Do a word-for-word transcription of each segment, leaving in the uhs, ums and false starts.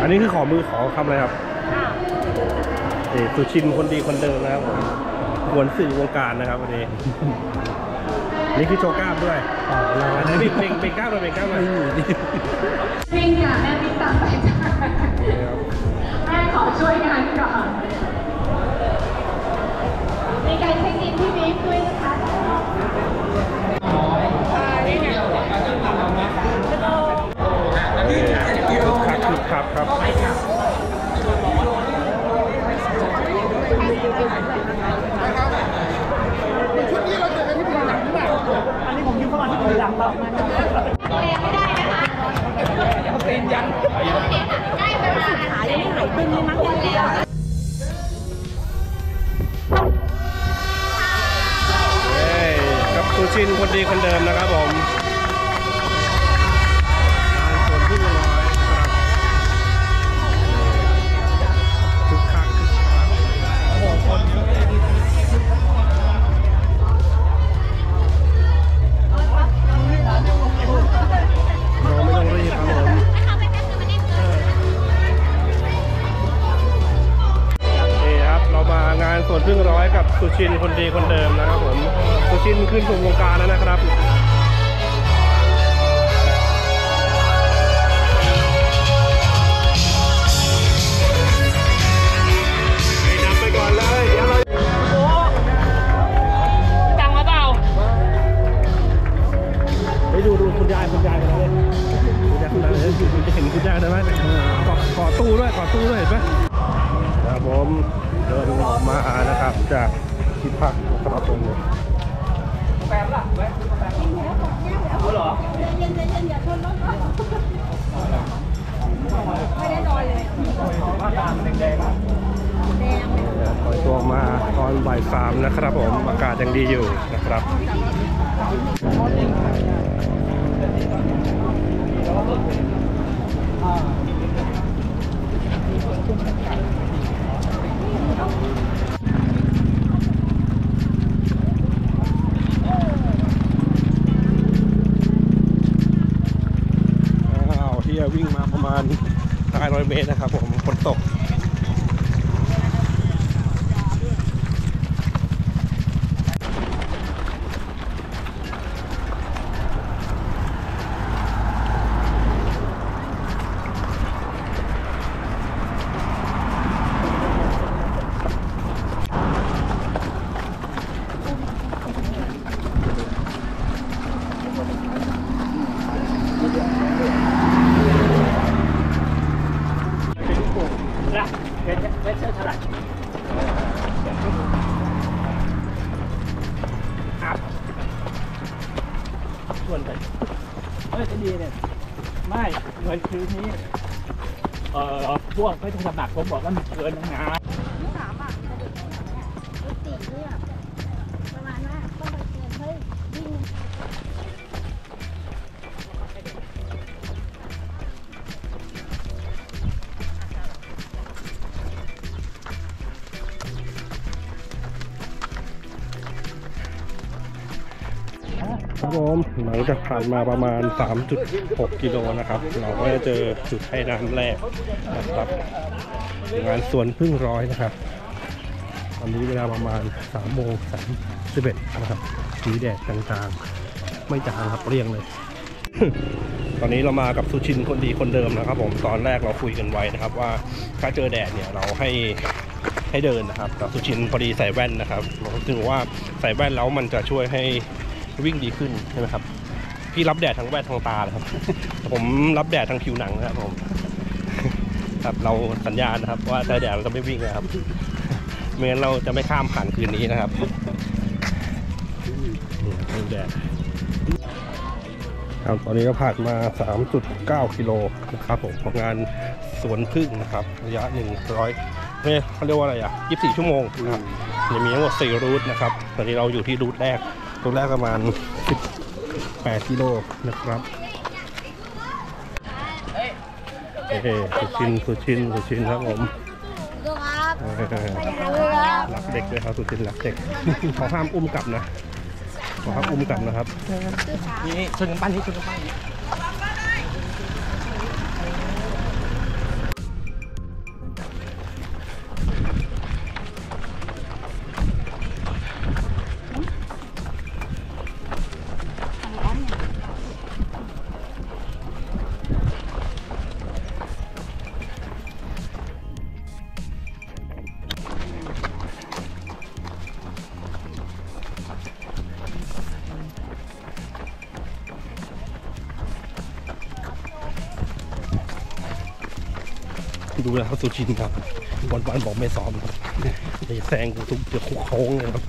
อันนี้คือขอมือขอคำอะไรครับเอสุชินคนดีคนเดิมนะครับหวนสื่อวงการนะครับวันนี้นี่คือโชว์กล้ามด้วยอันนี้เบ่งเบ่งกล้ามเลยเบ่งกล้ามเลยวิ่งค่ะแม่วิ่งตามไปจ้ะแม่ขอช่วยงานก่อนในการเช็คอินที่นี้ด้วยนะคะครับครับครับชุดนี้เราเจอกันที่บุรีรัมย์หรือเปล่าอันนี้ผมยืมเข้ามาที่บุรีรัมย์เราเรียนไม่ได้นะคะเขาเป็นยันได้ประมาณขายังไม่หายตึงเลยมั้งวันแล้วกับสุชินคนดีคนเดิมนะครับผมส่วนพึ่งน้อยนะครับคึกคักคึกคักโอ้คนเยอะเลยเราไม่ต้องรีบครับผมนี่ครับเรามางานสวนพึ่งร้อยกับสุชินคนดีคนเดิมนะครับผมสุชินขึ้นสู่วงการแล้วนะครับนำไปก่อนเลยเดี๋ยวเราจังหรือเปล่าไปดูดูคุณยายคุณยายกันเลยคุณยายคุณยายเลยคุณจะเห็นคุณยายได้ไหมกอดกอดตู้ด้วยกอดตู้ด้วยเห็นไหมครับผมเดินออกมานะครับจากที่พักนะครับผมแฟนล่ะแฟนแฟนเหรอเย็นเย็นเย็นอย่าชนรถไม่ได้นอนเลยบ้านตาแดงแดงปล่อยตัวมาตอนบ่ายสามนะครับผมอากาศยังดีอยู่นะครับที่จะวิ่งมาประมาณห้าร้อยเมตรนะครับผมฝนตกส่วนกันเฮ้ยจะดีเนี่ยไม่เงินคืนนี้เอ่อพวกไม่ต้องสมัครผมบอกว่ามันเกินงานถามอ่ะตีเนี่ยประมาณว่าต้องไปเงินเฮ้ยวิ่งครับผมหลังจากผ่านมาประมาณ สามจุดหก กิโลนะครับเราก็จะเจอจุดให้น้ำแรกนะครับงานสวนพึ่งร้อยนะครับตอนนี้เวลาประมาณ สามโมงสามสิบเอ็ด นะครับมีแดดจางๆไม่จางครับเรียงเลย ตอนนี้เรามากับสุชินคนดีคนเดิมนะครับผมตอนแรกเราคุยกันไว้นะครับว่าถ้าเจอแดดเนี่ยเราให้ให้เดินนะครับแต่สุชินพอดีใส่แว่นนะครับเราถึงว่าใส่แว่นแล้วมันจะช่วยให้วิ่งดีขึ้นใช่ไหมครับพี่รับแดดทั้งแว่นทั้งตาเลยครับ ผมรับแดดทั้งผิวหนังนะครับผมครับเราสัญญาณนะครับว่าใส่แดดเราจะไม่วิ่งนะครับไม่งั้นเราจะไม่ข้ามผ่านคืนนี้นะครับนี่แดดครับตอนนี้ก็ผ่านมา สามจุดเก้า กิโลนะครับผมของงานสวนพึ่งนะครับระยะหนึ่งร้อยเนี่ยเขาเรียกว่าอะไรอ่ะยี่สิบสี่ชั่วโมงนะครับจะมีทั้งหมดสี่รูทนะครับตอนนี้เราอยู่ที่รูทแรกรูทแรกประมาณสิบแปดกิโลนะครับเฮ้สุชินสุชินสุชินครับผมรักเด็กด้วยครับสุชินรักเด็กเขาห้ามอุ้มกลับนะขอห้ามอุ้มกลับนะครับนี่ชนกันปั้นนี่ชนกันปั้นดูนะครับสุชินครับวันวันบอกไม่ซ้อมครับจะแซงกูทุกจะคุกโค้งเลยครับ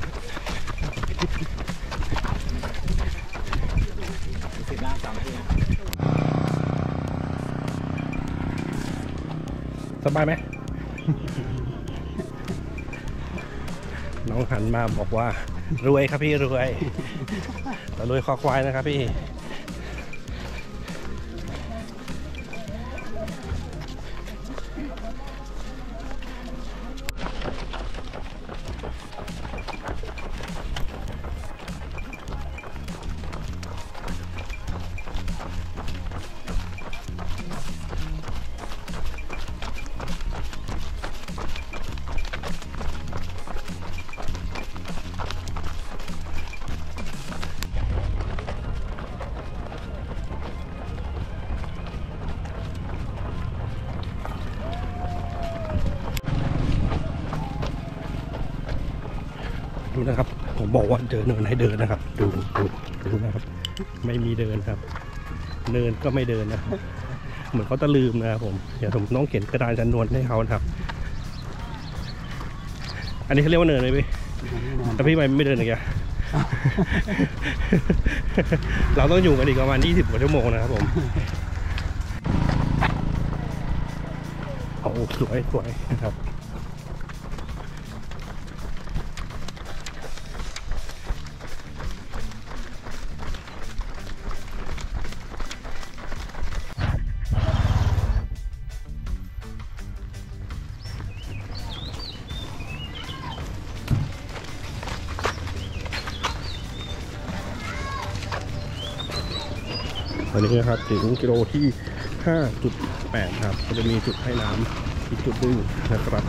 สบายไหม น้องหันมาบอกว่ารวยครับพี่รวยแต่รวยคอควายนะครับพี่ดูนะครับผมบอกว่าเดินเนินให้เดินนะครับดูดูดูนะครับไม่มีเดินครับเนินก็ไม่เดินนะครับเหมือนเขาจะลืมนะครับผมเดี๋ยวผมต้องเขียนกระดานจำนวนให้เขานะครับอันนี้เขาเรียกว่าเนินเลยพี่แต่พี่ไม่ไม่เดินอีกอะ เราต้องอยู่กันอีกประมาณยี่สิบกว่าชั่วโมงนะครับผมโอ้สวยสวยนะครับตอนนี้นะครับถึงกิโลที่ ห้าจุดแปด ครับก็จะมีจุดให้น้ำอีกจุดหนึ่งนะครับ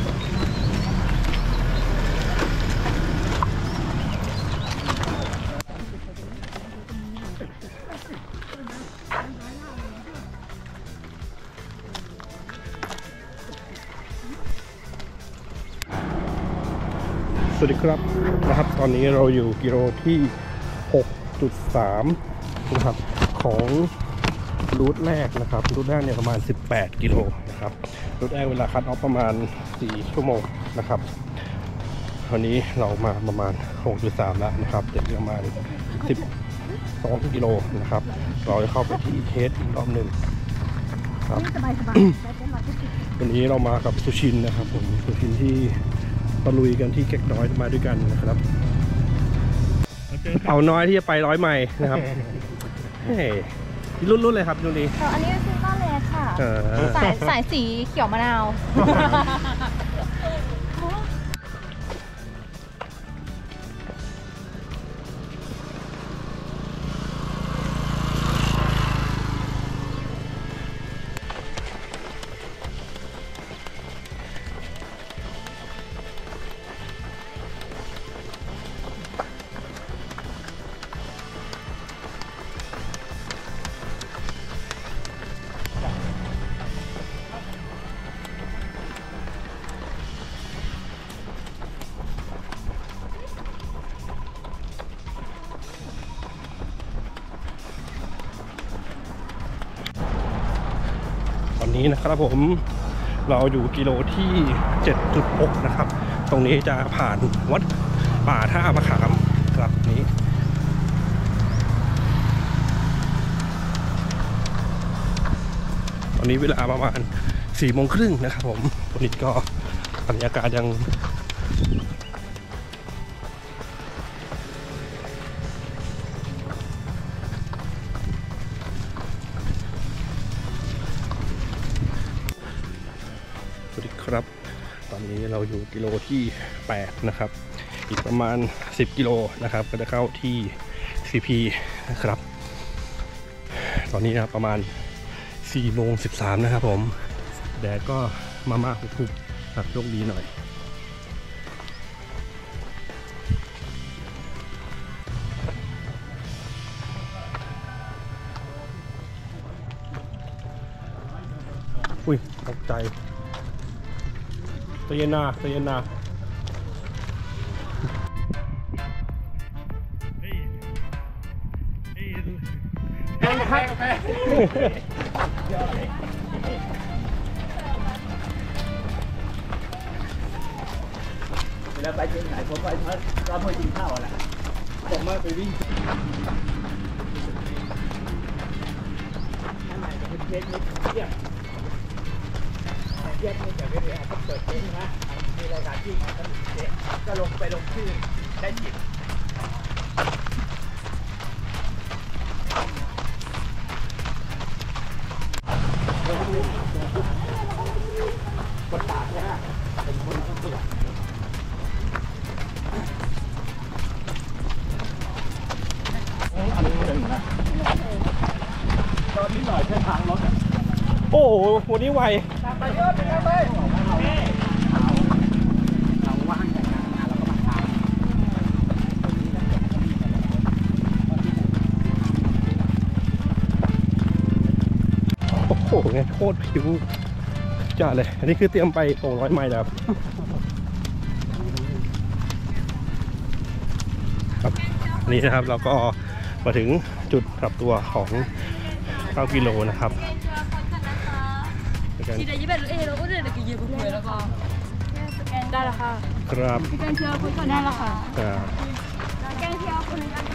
สวัสดีครับนะครับตอนนี้เราอยู่กิโลที่ หกจุดสาม นะครับของรูทแรกนะครับรูทแรกเนี่ยประมาณสิบแปดกิโลนะครับรูทแรกเวลาคัทออฟประมาณสี่ชั่วโมงนะครับตอนนี้เรามาประมาณ หกจุดสาม แล้วนะครับเด็กประมาณสิบสองกิโลนะครับเราจะเข้าไปที่เทสอีกรอบหนึ่งครับวันนี้เรามากับสุชินนะครับผมสุชินที่ตะลุยกันที่เก็กน้อยมาด้วยกันนะครับเอาน้อยที่จะไปร้อยไมล์นะครับเฮ้ยรุ่นรุ่นเลยครับดูดิอันนี้คือต้นเล็กค่ะเออสายสายสีเขียวมะนาวตอนนี้นะครับผมเราอยู่กิโลที่ เจ็ดจุดหก นะครับตรงนี้จะผ่านวัดป่าท่ามะขามครับนี้ตอนนี้เวลาประมาณสี่โมงครึ่งนะครับผมตอนนี้ก็บรรยากาศยังครับตอนนี้เราอยู่กิโลที่แปดนะครับอีกประมาณสิบกิโลนะครับก็จะเข้าที่ ซี พี นะครับตอนนี้นะประมาณสี่โมงสิบสามนะครับผมแดดก็มามาหุบๆครับโชคดีหน่อยอุ้ยตกใจตัวเย็นนาตัวเย็นนาแล้วไปที่ไหนผมไปเราไม่กินข้าวแหละผมมาไปวิ่งนั่นไหนจะเป็นเช็คนิดเทียบเทียบนี่แต่ไม่ได้ต้องเปิดเช็คนะมีรายการที่มันก็ลงไปลงชื่อได้จิตคนตากเนี่ยเป็นคนต้องเปลี่ยนอันนี้หนึ่งนะตอนนี้หน่อยเส้นทางรถอ่ะโอ้โหวันนี้ไวไปเยอะไปเยอะไปเราว่างจากงานเราก็มาทำโอ้โหไงโคตรผิวจ้าเลย อันนี้คือเตรียมไปตรงร้อยไมล์แล้วครับครับอันนี้นะครับเราก็มาถึงจุดกลับตัวของเก้ากิโลนะครับทีเดียวยี่สิบเอ็ดเราก็เดินตะกี้ยืมคุยแล้วก็สแกนได้แล้วค่ะครับสแกนเชียร์คนได้แล้วค่ะครับสแกนเชียร์คน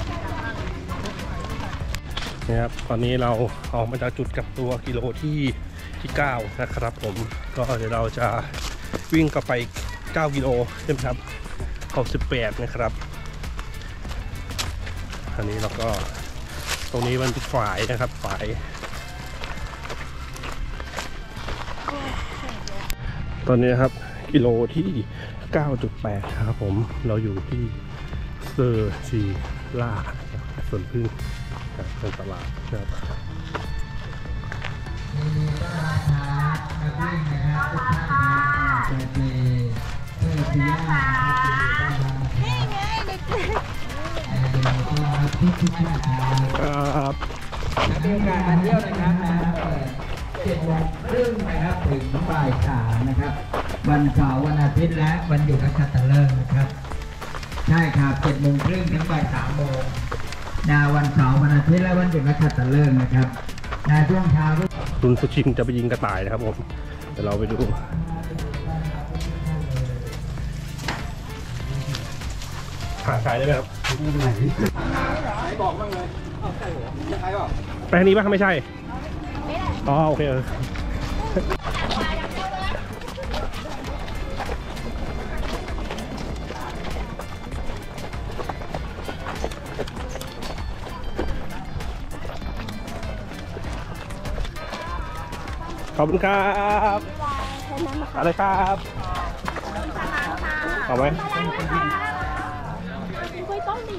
นี่ครับตอนนี้เราออกมาจากจุดกลับตัวกิโลที่ที่เก้านะครับผมก็เดี๋ยวเราจะวิ่งกลับไปเก้ากิโลใช่ไหมครับหกสิบแปดนะครับอันนี้เราก็ตรงนี้มันเป็นฝ่ายนะครับฝ่ายตอนนี้นะครับกิโลที่ เก้าจุดแปด ครับผมเราอยู่ที่เซอร์ซีล่าสวนพึ่งเป็นตลาดนะครับนี่ไงเด็กครับมีโอกาสมาเที่ยวนะครับนะเจ็ดโมงครึ่งนะครับถึงบ่ายสามนะครับ วันเสาร์วันอาทิตย์และวันหยุดนักขัตฤกษ์นะครับ ใช่ครับเจ็ดโมงครึ่งถึงบ่ายสามโมงนาวันเสาร์วันอาทิตย์และวันหยุดนักขัตฤกษ์นะครับนาช่วงเช้าคุณสุชินจะไปยิงกระต่ายนะครับผมเดี๋ยวเราไปดูหาขายได้ไหมครับไหนบอกบ้างเลยเอาใช่เหรอใช่เปล่าไปทางนี้ป่ะไม่ใช่อ๋อโอเคเออขอบคุณครับอะไรครับเอาไหมคุยต้องดิ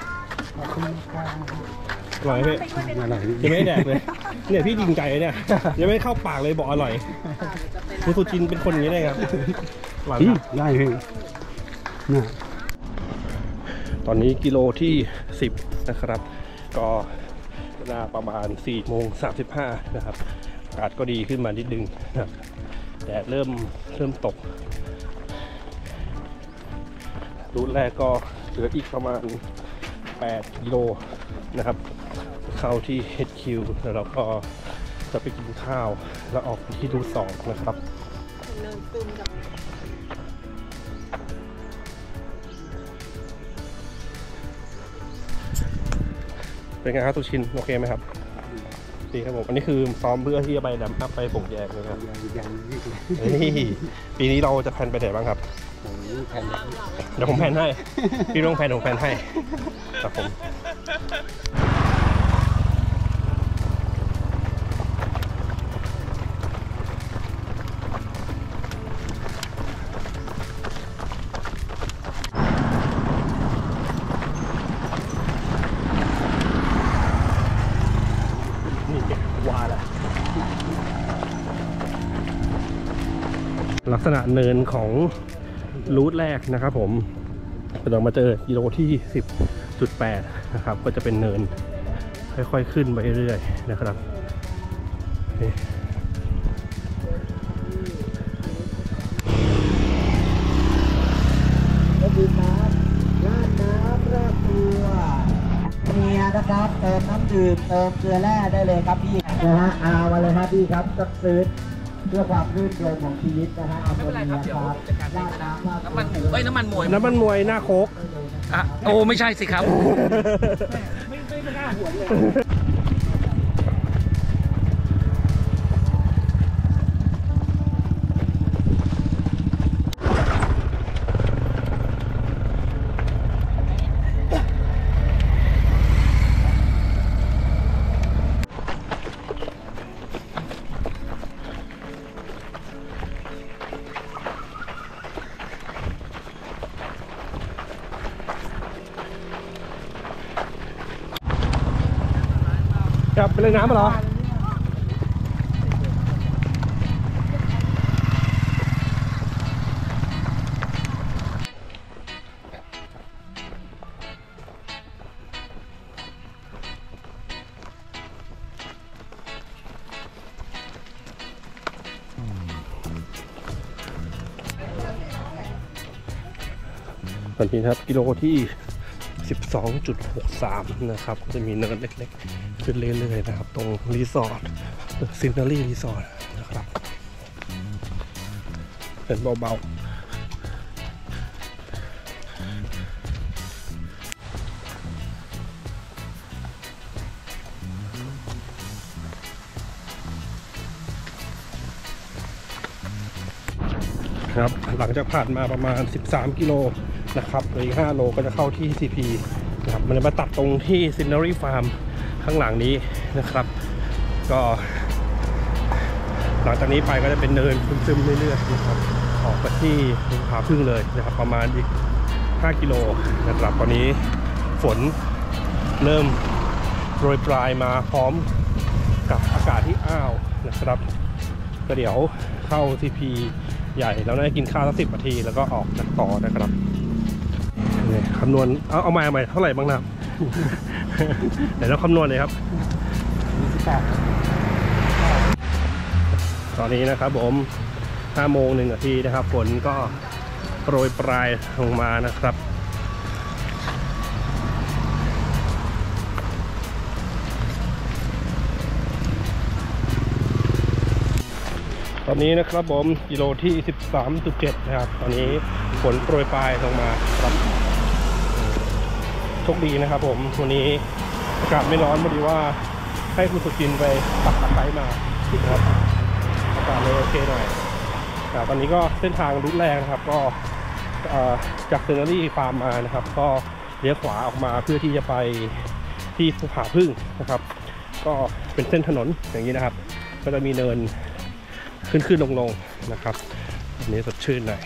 อร่อยไหมพี่ยังไม่ได้แดกเลยเนี่ยพี่จริงใจเลยเนี่ยยังไม่เข้าปากเลยบอกอร่อยคุณสุจินเป็นคนอย่างนี้ได้ครับหวานได้พี่ตอนนี้กิโลที่สิบนะครับก็เวลาประมาณสี่โมงสามสิบห้านะครับอากาศก็ดีขึ้นมานิดนึงนะครับแดดเริ่มเริ่มตกรูทแรกก็เหลืออีกประมาณแปดกิโลนะครับเข้าที่ เอช คิว แล้วเราก็จะไปกินข้าวแล้วออกไปที่รูทสองนะครับเป็นไงครับตุชินโอเคไหมครับดีครับผมอันนี้คือซ้อมเพื่อที่จะไปดำอัพไปปงแยกนะครับนี่ปีนี้เราจะแพนไปไหนบ้างครับเดี๋ยวผมแพนให้พี่ต้องแพนผมแพนให้ครับผมลักษณะเนินของรูทแรกนะครับผมเรามาเจอกิโลที่ สิบจุดแปด นะครับก็จะเป็นเนินค่อยๆขึ้นไปเรื่อยๆนะครับก็คือน้ำราดน้ำราดตัวเมียนะครับเติมน้ำดื่มเติมเกลือแร่ได้เลยครับพี่นะฮะเอามาเลยครับพี่ครับสักซื้อเพื่อความรื่นเริงของชีวิตนะฮะไม่เป็นไรครับเดี๋ยวจัดการน้ำมันหมูเอ้ยน้ำมันมวยน้ำมันมวยหน้าโคกอ่ะโอ้ไม่ใช่สิครับไม่ไม่ไม่น่าหัวเลยครับไปเล่นน้ำมาเหรอตอนนี้ครับกิโลที่ สิบสองจุดหกสาม นะครับจะมีเนินเล็กๆขึ้นเรื่อยๆนะครับตรงรีสอร์ทซินเนอรี่รีสอร์ทนะครับเป็นเบาๆครับหลังจากผ่านมาประมาณสิบสามกิโลนะครับอีกห้าโลก็จะเข้าที่ ซี พี นะครับมันจะมาตัดตรงที่ Scenery Farm ข้างหลังนี้นะครับก็หลังจากนี้ไปก็จะเป็นเนินซึมๆเรื่อยๆนะครับออกไปที่ภูผาพึ่งเลยนะครับประมาณอีกห้ากิโลนะครับตอนนี้ฝนเริ่มโรยปลายมาพร้อมกับอากาศที่อ้าวนะครับก็เดี๋ยวเข้า ซี พี ใหญ่แล้วน่าจะกินข้าวสักสิบนาทีแล้วก็ออกจากต่อนะครับคำนวณเอาเอามาใหม่เท่าไหร่บ้างนะ เดี๋ยวเราคำนวณเลยครับตอนนี้นะครับผมห้าโมงหนึ่งนาทีนะครับฝนก็โปรยปลายลงมานะครับตอนนี้นะครับผมกิโลที่ สิบสามจุดเจ็ด นะครับตอนนี้ฝนโปรยปลายลงมาครับโชคดีนะครับผมวันนี้อากาศไม่ร้อนพอดีว่าให้คุณสุจินไปปักตะไคร้มาครับอากาศเลยโอเคหน่อยแต่ตอนนี้ก็เส้นทางรุดแรงนะครับก็จากเซนเนอรี่ฟาร์มมานะครับก็เลี้ยวขวาออกมาเพื่อที่จะไปที่ภูผาพึ่งนะครับก็เป็นเส้นถนนอย่างนี้นะครับก็จะมีเนินขึ้นขึ้นลงลงนะครับอันนี้สดชื่นหน่อย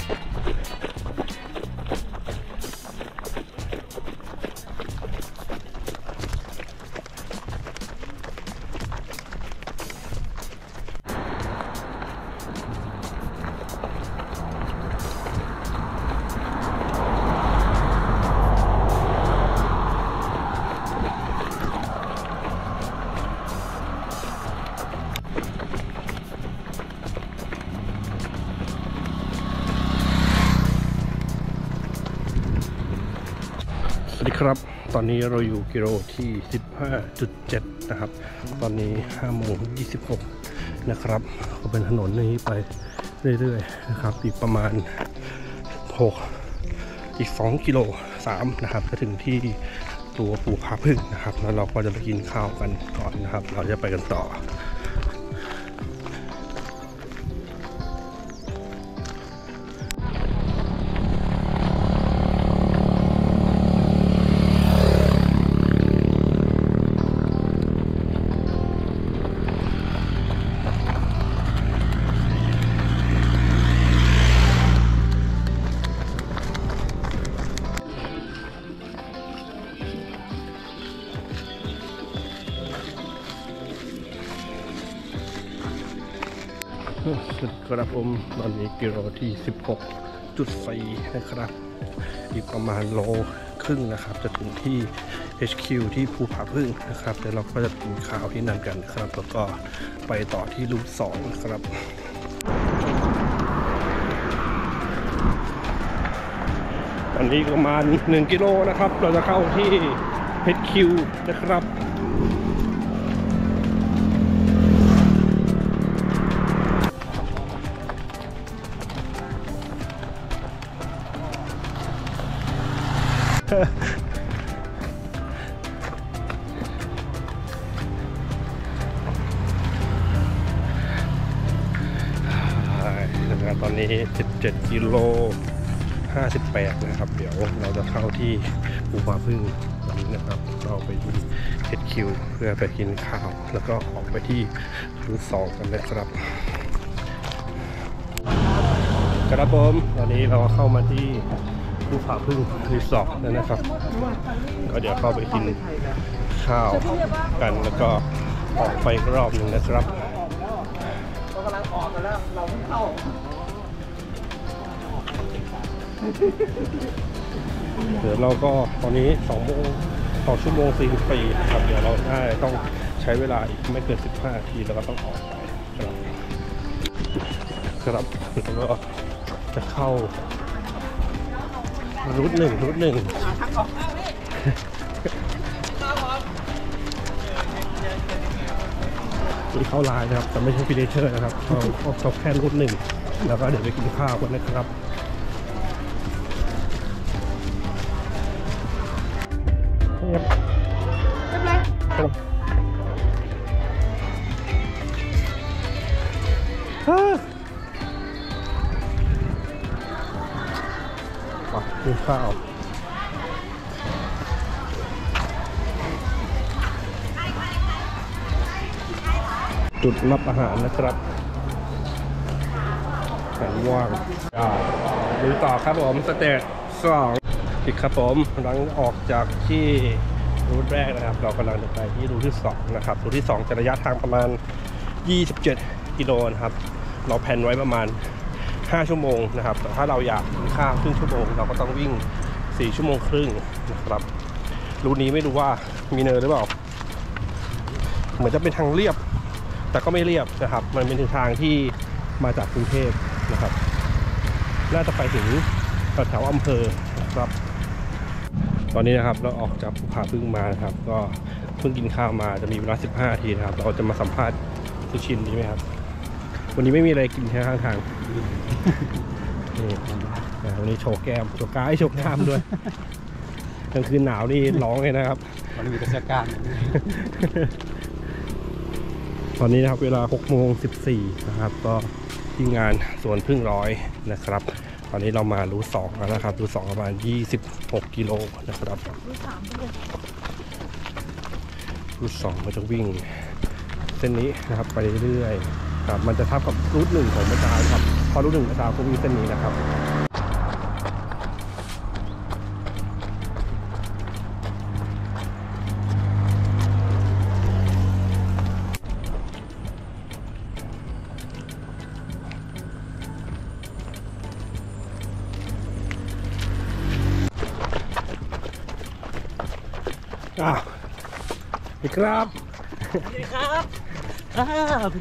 สวัสดีครับตอนนี้เราอยู่กิโลที่ สิบห้าจุดเจ็ด นะครับตอนนี้ห้าโมงยี่สิบหกนะครับก็เป็นถนนนี้ไปเรื่อยๆนะครับอีกประมาณหกอีกสองกิโลสามนะครับจะถึงที่ตัวภูผาพึ่งนะครับแล้วเราก็จะไปกินข้าวกันก่อนนะครับเราจะไปกันต่อครับผมตอนนี้กิโลที่ สิบหกจุดสี่ นะครับอีกประมาณโลครึ่งนะครับจะถึงที่ เอช คิว ที่ภูผาพึ่งนะครับเดี๋ยวเราก็จะกินข้าวที่นั่นกันนะครับแล้วก็ไปต่อที่รูทสองนะครับตอนนี้ประมาณหนึ่งกิโลนะครับเราจะเข้าที่ เอช คิว นะครับ คนะครับตอนนี้สิบเจ็ดกิโลห้าสิบแปดนะครับ เดี๋ยวเราจะเข้าที่ภูผาพึ่งวันนี้นะครับ เราไปที่เฮดคิวเพื่อไปกินข้าว แล้วก็ออกไปที่รูทสองกันนะครับครับผมตอนนี้เราเข้ามาที่ภูผาพึ่งรีสอร์ทแล้วนะครับก็เดี๋ยวเข้าไปกินข้าวกันแล้วก็ออกไปอีกรอบหนึ่งนะครับเรากำลังออกกันแล้วเราไม่เข้าเดี๋ยวเราก็ตอนนี้สองโมงสองชั่วโมงสี่สิบสี่ครับเดี๋ยวเราได้ต้องใช้เวลาอีกไม่เกินสิบห้านาทีแล้วก็ต้องออกไปครับครับแล้วก็จะเข้ารูทหนึ่งรูทหนึ่งนี่เข้าไลน์นะครับแต่ไม่ใช่ฟิเนเชอร์นะครับเราเราแค่รูทหนึ่งแล้วก็เดี๋ยวไปกินข้าวกันนะครับเรียบเรียบร้อยกินข้าวจุดรับอาหารนะครับแผนว่างดูต่อครับผมสเตจสองอีกครับผมหลังออกจากที่รูทแรกนะครับเรากำลังจะไปที่รูทที่สองนะครับรูทที่สองจะระยะทางประมาณยี่สิบเจ็ดกิโลนะครับเราแผนไว้ประมาณห้าชั่วโมงนะครับแต่ถ้าเราอยากกินข้าวครึ่งชั่วโมงเราก็ต้องวิ่งสี่ชั่วโมงครึ่งนะครับรูทนี้ไม่รู้ว่ามีเนินหรือเปล่าเหมือนจะเป็นทางเรียบแต่ก็ไม่เรียบนะครับมันเป็นทางที่มาจากกรุงเทพนะครับน่าจะไปถึงแถวอำเภอนะครับตอนนี้นะครับเราออกจากภูผาพึ่งมานะครับก็เพิ่งกินข้าวมาจะมีเวลาสิบห้านาทีนะครับเราจะมาสัมภาษณ์สุชินดีไหมครับวันนี้ไม่มีอะไรกินแค่ข้างทางนี่วันนี้โชว์แก้มโชว์กายโชว์กล้ามด้วยกลางคืนหนาวนี่ร้องเลยนะครับวันนี้มีแต่เสื้อกล้ามตอนนี้นะครับเวลาหกโมงสิบสี่นะครับก็ที่งานสวนพึ่งร้อยนะครับตอนนี้เรามารูทสองแล้วนะครับรูทสองประมาณยี่สิบหกกิโลนะครับรูทสองมันจะวิ่งเส้นนี้นะครับไปเรื่อยๆครับมันจะทับกับรูทหนึ่งของเมื่อเช้าครับพอรูทหนึ่งเมื่อเช้าก็วิ่งเส้นนี้นะครับอ้าวสวัสดีครับสวัสดีครับครับ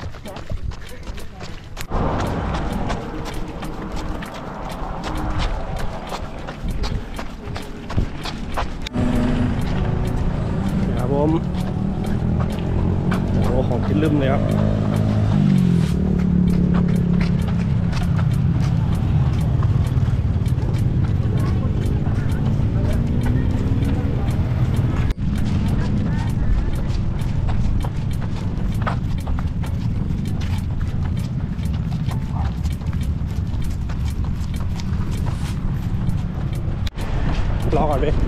ครับผมโอ้ของกินลืมเลยครับรอก่อนพี่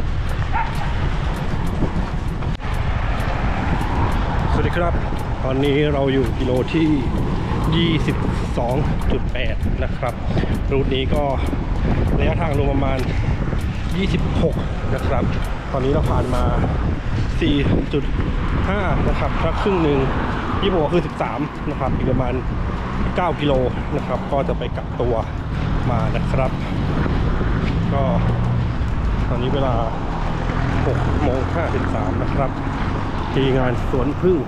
สวัสดีครับตอนนี้เราอยู่กิโลที่ ยี่สิบสองจุดแปด นะครับรูทนี้ก็ระยะทางรวมประมาณยี่สิบหกนะครับตอนนี้เราผ่านมา สี่จุดห้า นะครับถ้าครึ่งหนึ่งยี่สิบหกคือสิบสามนะครับอีกประมาณเก้ากิโลนะครับก็จะไปกลับตัวมานะครับก็ตอนนี้เวลา หกโมงห้าสิบสาม นะครับที่งานสวนพึ่ง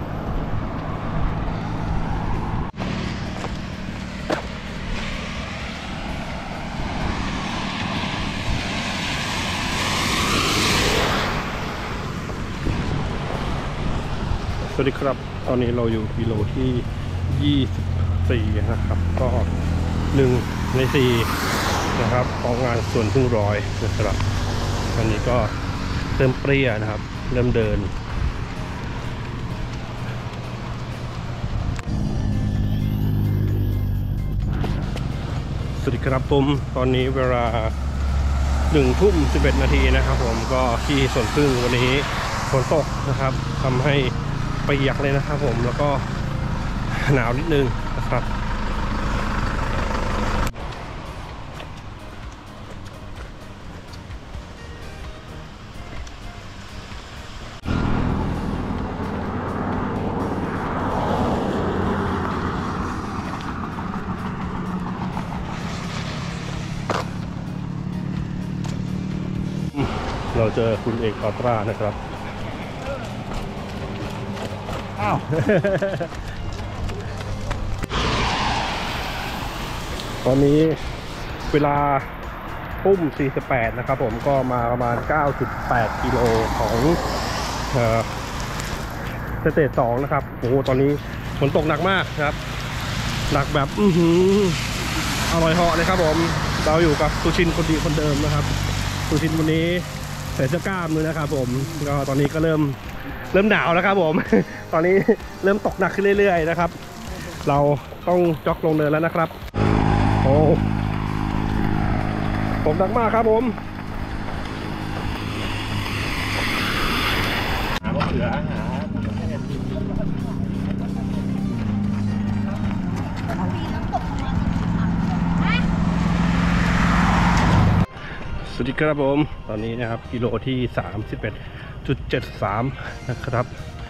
สวัสดีครับตอนนี้เราอยู่กิโลที่ยี่สิบสี่นะครับก็หนึ่งในสี่นะครับของงานสวนพึ่งร้อยนะครับตอนนี้ก็เริ่มเปรี้ยนะครับเริ่มเดินสวัสดีครับผมตอนนี้เวลาหนึ่งทุ่มสิบเอ็ดนาทีนะครับผมก็ที่สวนพึ่งวันนี้ฝนตกนะครับทำให้เปียกเลยนะครับผมแล้วก็หนาวนิดนึงนะครับเราเจอคุณเอกอัลตร้านะครับอ้าว ตอนนี้เวลาทุ่มสี่สิบแปดนะครับผมก็มาประมาณ เก้าจุดแปด กิโลของเอ่อสเตจสองนะครับโอ้โหตอนนี้ฝนตกหนักมากครับหนักแบบอื้อหืออร่อยเหาะเลยครับผมเราอยู่กับสุชินคนดีคนเดิมนะครับสุชินวันนี้ใส่เสื้อกล้ามเลยนะครับผมก็ตอนนี้ก็เริ่มเริ่มหนาวแล้วครับผม ตอนนี้เริ่มตกหนักขึ้นเรื่อยๆนะครับเราต้องจ็อกลงเนินแล้วนะครับโอ้ตกหนักมากครับผมหาเสือหาสวัสดีครับผมตอนนี้นะครับกิโลที่ สามสิบเอ็ดจุดเจ็ดสาม นะครับ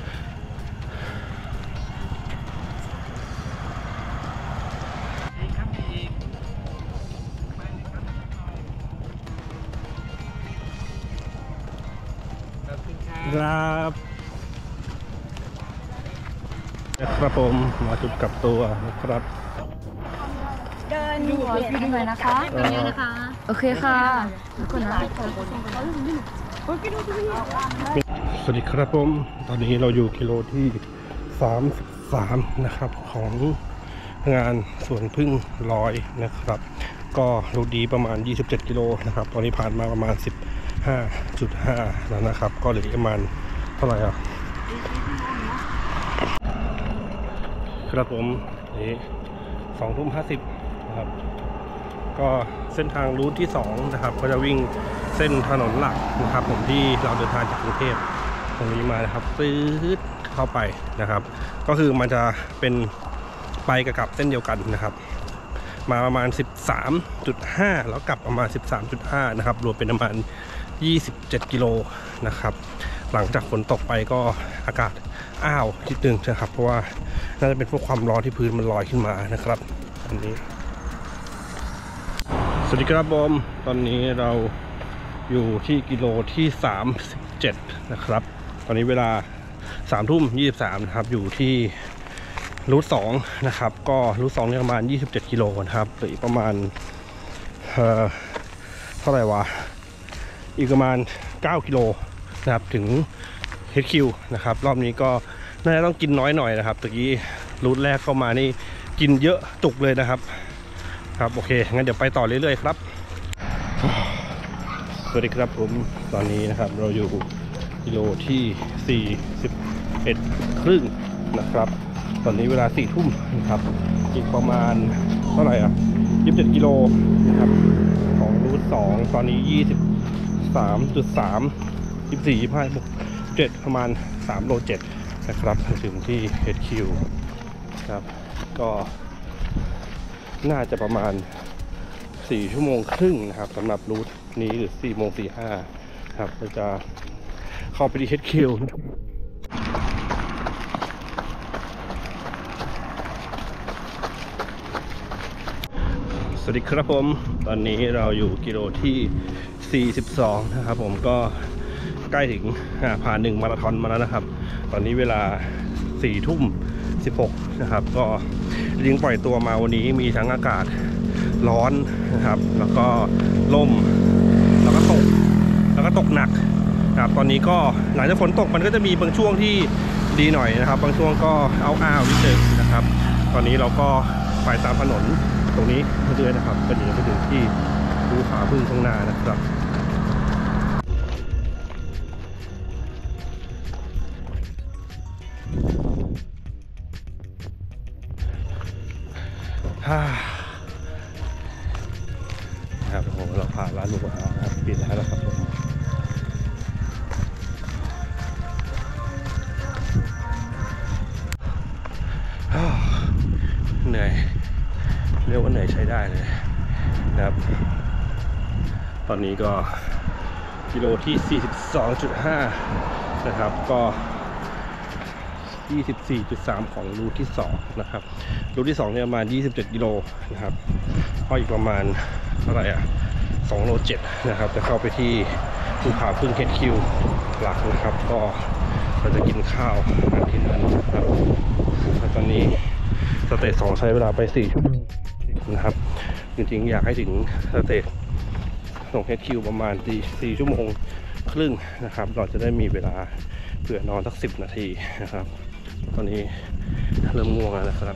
ครับนะครับผมมาจุดกลับตัวนะครับเดินอยู่เปลี่ยนกันเลยนะคะอย่างนี้นะคะโอเคค่ะคนนะสวัสดีครับผมตอนนี้เราอยู่กิโลที่สามสิบสามนะครับของงานสวนพึ่งลอยนะครับก็รูดีประมาณยี่สิบเจ็ดกิโลนะครับตอนนี้ผ่านมาประมาณ สิบห้าจุดห้า แล้วนะครับก็เหลือประมาณเท่าไหร่อ่ะครับผมนี่สองทุ่มห้าสิบนะครับก็เส้นทางรูทที่สองนะครับก็จะวิ่งเส้นถนนหลักนะครับผมที่เราเดินทางจากกรุงเทพตรงนี้มานะครับปื๊ดเข้าไปนะครับก็คือมันจะเป็นไปกับเส้นเดียวกันนะครับมาประมาณ สิบสามจุดห้า แล้วกลับประมาณ สิบสามจุดห้า นะครับรวมเป็นประมาณยี่สิบเจ็ดกิโลนะครับหลังจากฝนตกไปก็อากาศอ้าวนิดนึงนะครับเพราะว่าน่าจะเป็นพวกความร้อนที่พื้นมันลอยขึ้นมานะครับอันนี้สวัสดีครับบอมตอนนี้เราอยู่ที่กิโลที่สามสิบเจ็ดนะครับตอนนี้เวลาสามทุ่มยี่สิบสามนะครับอยู่ที่รูทสองนะครับก็รูทสองเนี่ยประมาณยี่สิบเจ็ดกิโลนะครับหรือประมาณเอ่อเท่าไหร่วะอีกประมาณเก้ากิโลนะครับถึง เอช คิว นะครับรอบนี้ก็น่าจะต้องกินน้อยหน่อยนะครับตะกี้รูทแรกเข้ามานี่กินเยอะจุกเลยนะครับครับโอเคงั้นเดี๋ยวไปต่อเรื่อยๆครับสวัสดีครับผมตอนนี้นะครับเราอยู่กิโลที่สี่สิบเอ็ดครึ่งนะครับตอนนี้เวลาสี่ทุ่มนะครับอีกประมาณเท่าไหร่อ่ะยี่สิบเจ็ดกิโลนะครับของรูทสองตอนนี้ยี่สิบสามจุดสาม ยี่สิบสี่ ยี่สิบห้า เจ็ดประมาณสามโลเจ็ดนะครับถึงที่ เอช คิว ครับก็น่าจะประมาณสี่ชั่วโมงครึ่งนะครับสำหรับรูทนี้หรือสี่โมงสี่สิบห้าครับเราจะเข้าไปที่ เอช คิว สวัสดีครับผมตอนนี้เราอยู่กิโลที่สี่สิบสองนะครับผมก็ใกล้ถึงผ่านหนึ่งมาราธอนมาแล้วนะครับตอนนี้เวลาสี่ทุ่มสิบหกนะครับก็ยิงปล่อยตัวมาวันนี้มีทั้งอากาศร้อนนะครับแล้วก็ล่มแล้วก็ตกแล้วก็ตกหนักนะครับตอนนี้ก็หลังจากฝนตกมันก็จะมีบางช่วงที่ดีหน่อยนะครับบางช่วงก็เอาอ้าวนิดนึงนะครับตอนนี้เราก็ไปตามถนนตรงนี้เรื่อยๆนะครับก็เดี๋ยวไปถึงที่ภูผาพึ่งข้างหน้านะครับนะครับโอ้โหเราผ่านร้านหมูกระทะครับปิดแล้วนะครับผมเหนื่อยเรียกว่าเหนื่อยใช้ได้เลยนะครับตอนนี้ก็กิโลที่ สี่สิบสองจุดห้า นะครับก็ ยี่สิบสี่จุดสาม ของรูทที่สองนะครับรูทที่สองเนี่ยประมาณยี่สิบเจ็ดกิโลนะครับก็อีกประมาณเท่าไหร่อ่ะสองโลเจ็ดนะครับจะเข้าไปที่ภูผาพึ่งเฮดคิวหลักนะครับก็เราจะกินข้าวกันที่นั่นนะครับตอนนี้สเตจสองใช้เวลาไปสี่ชั่วโมงนะครับจริงๆอยากให้ถึงสเตจส่งเฮดคิวประมาณสี่ชั่วโมงครึ่งนะครับเราจะได้มีเวลาเผื่อนอนสักสิบนาทีนะครับตอนนี้เริ่มง่วงแล้วนะครับ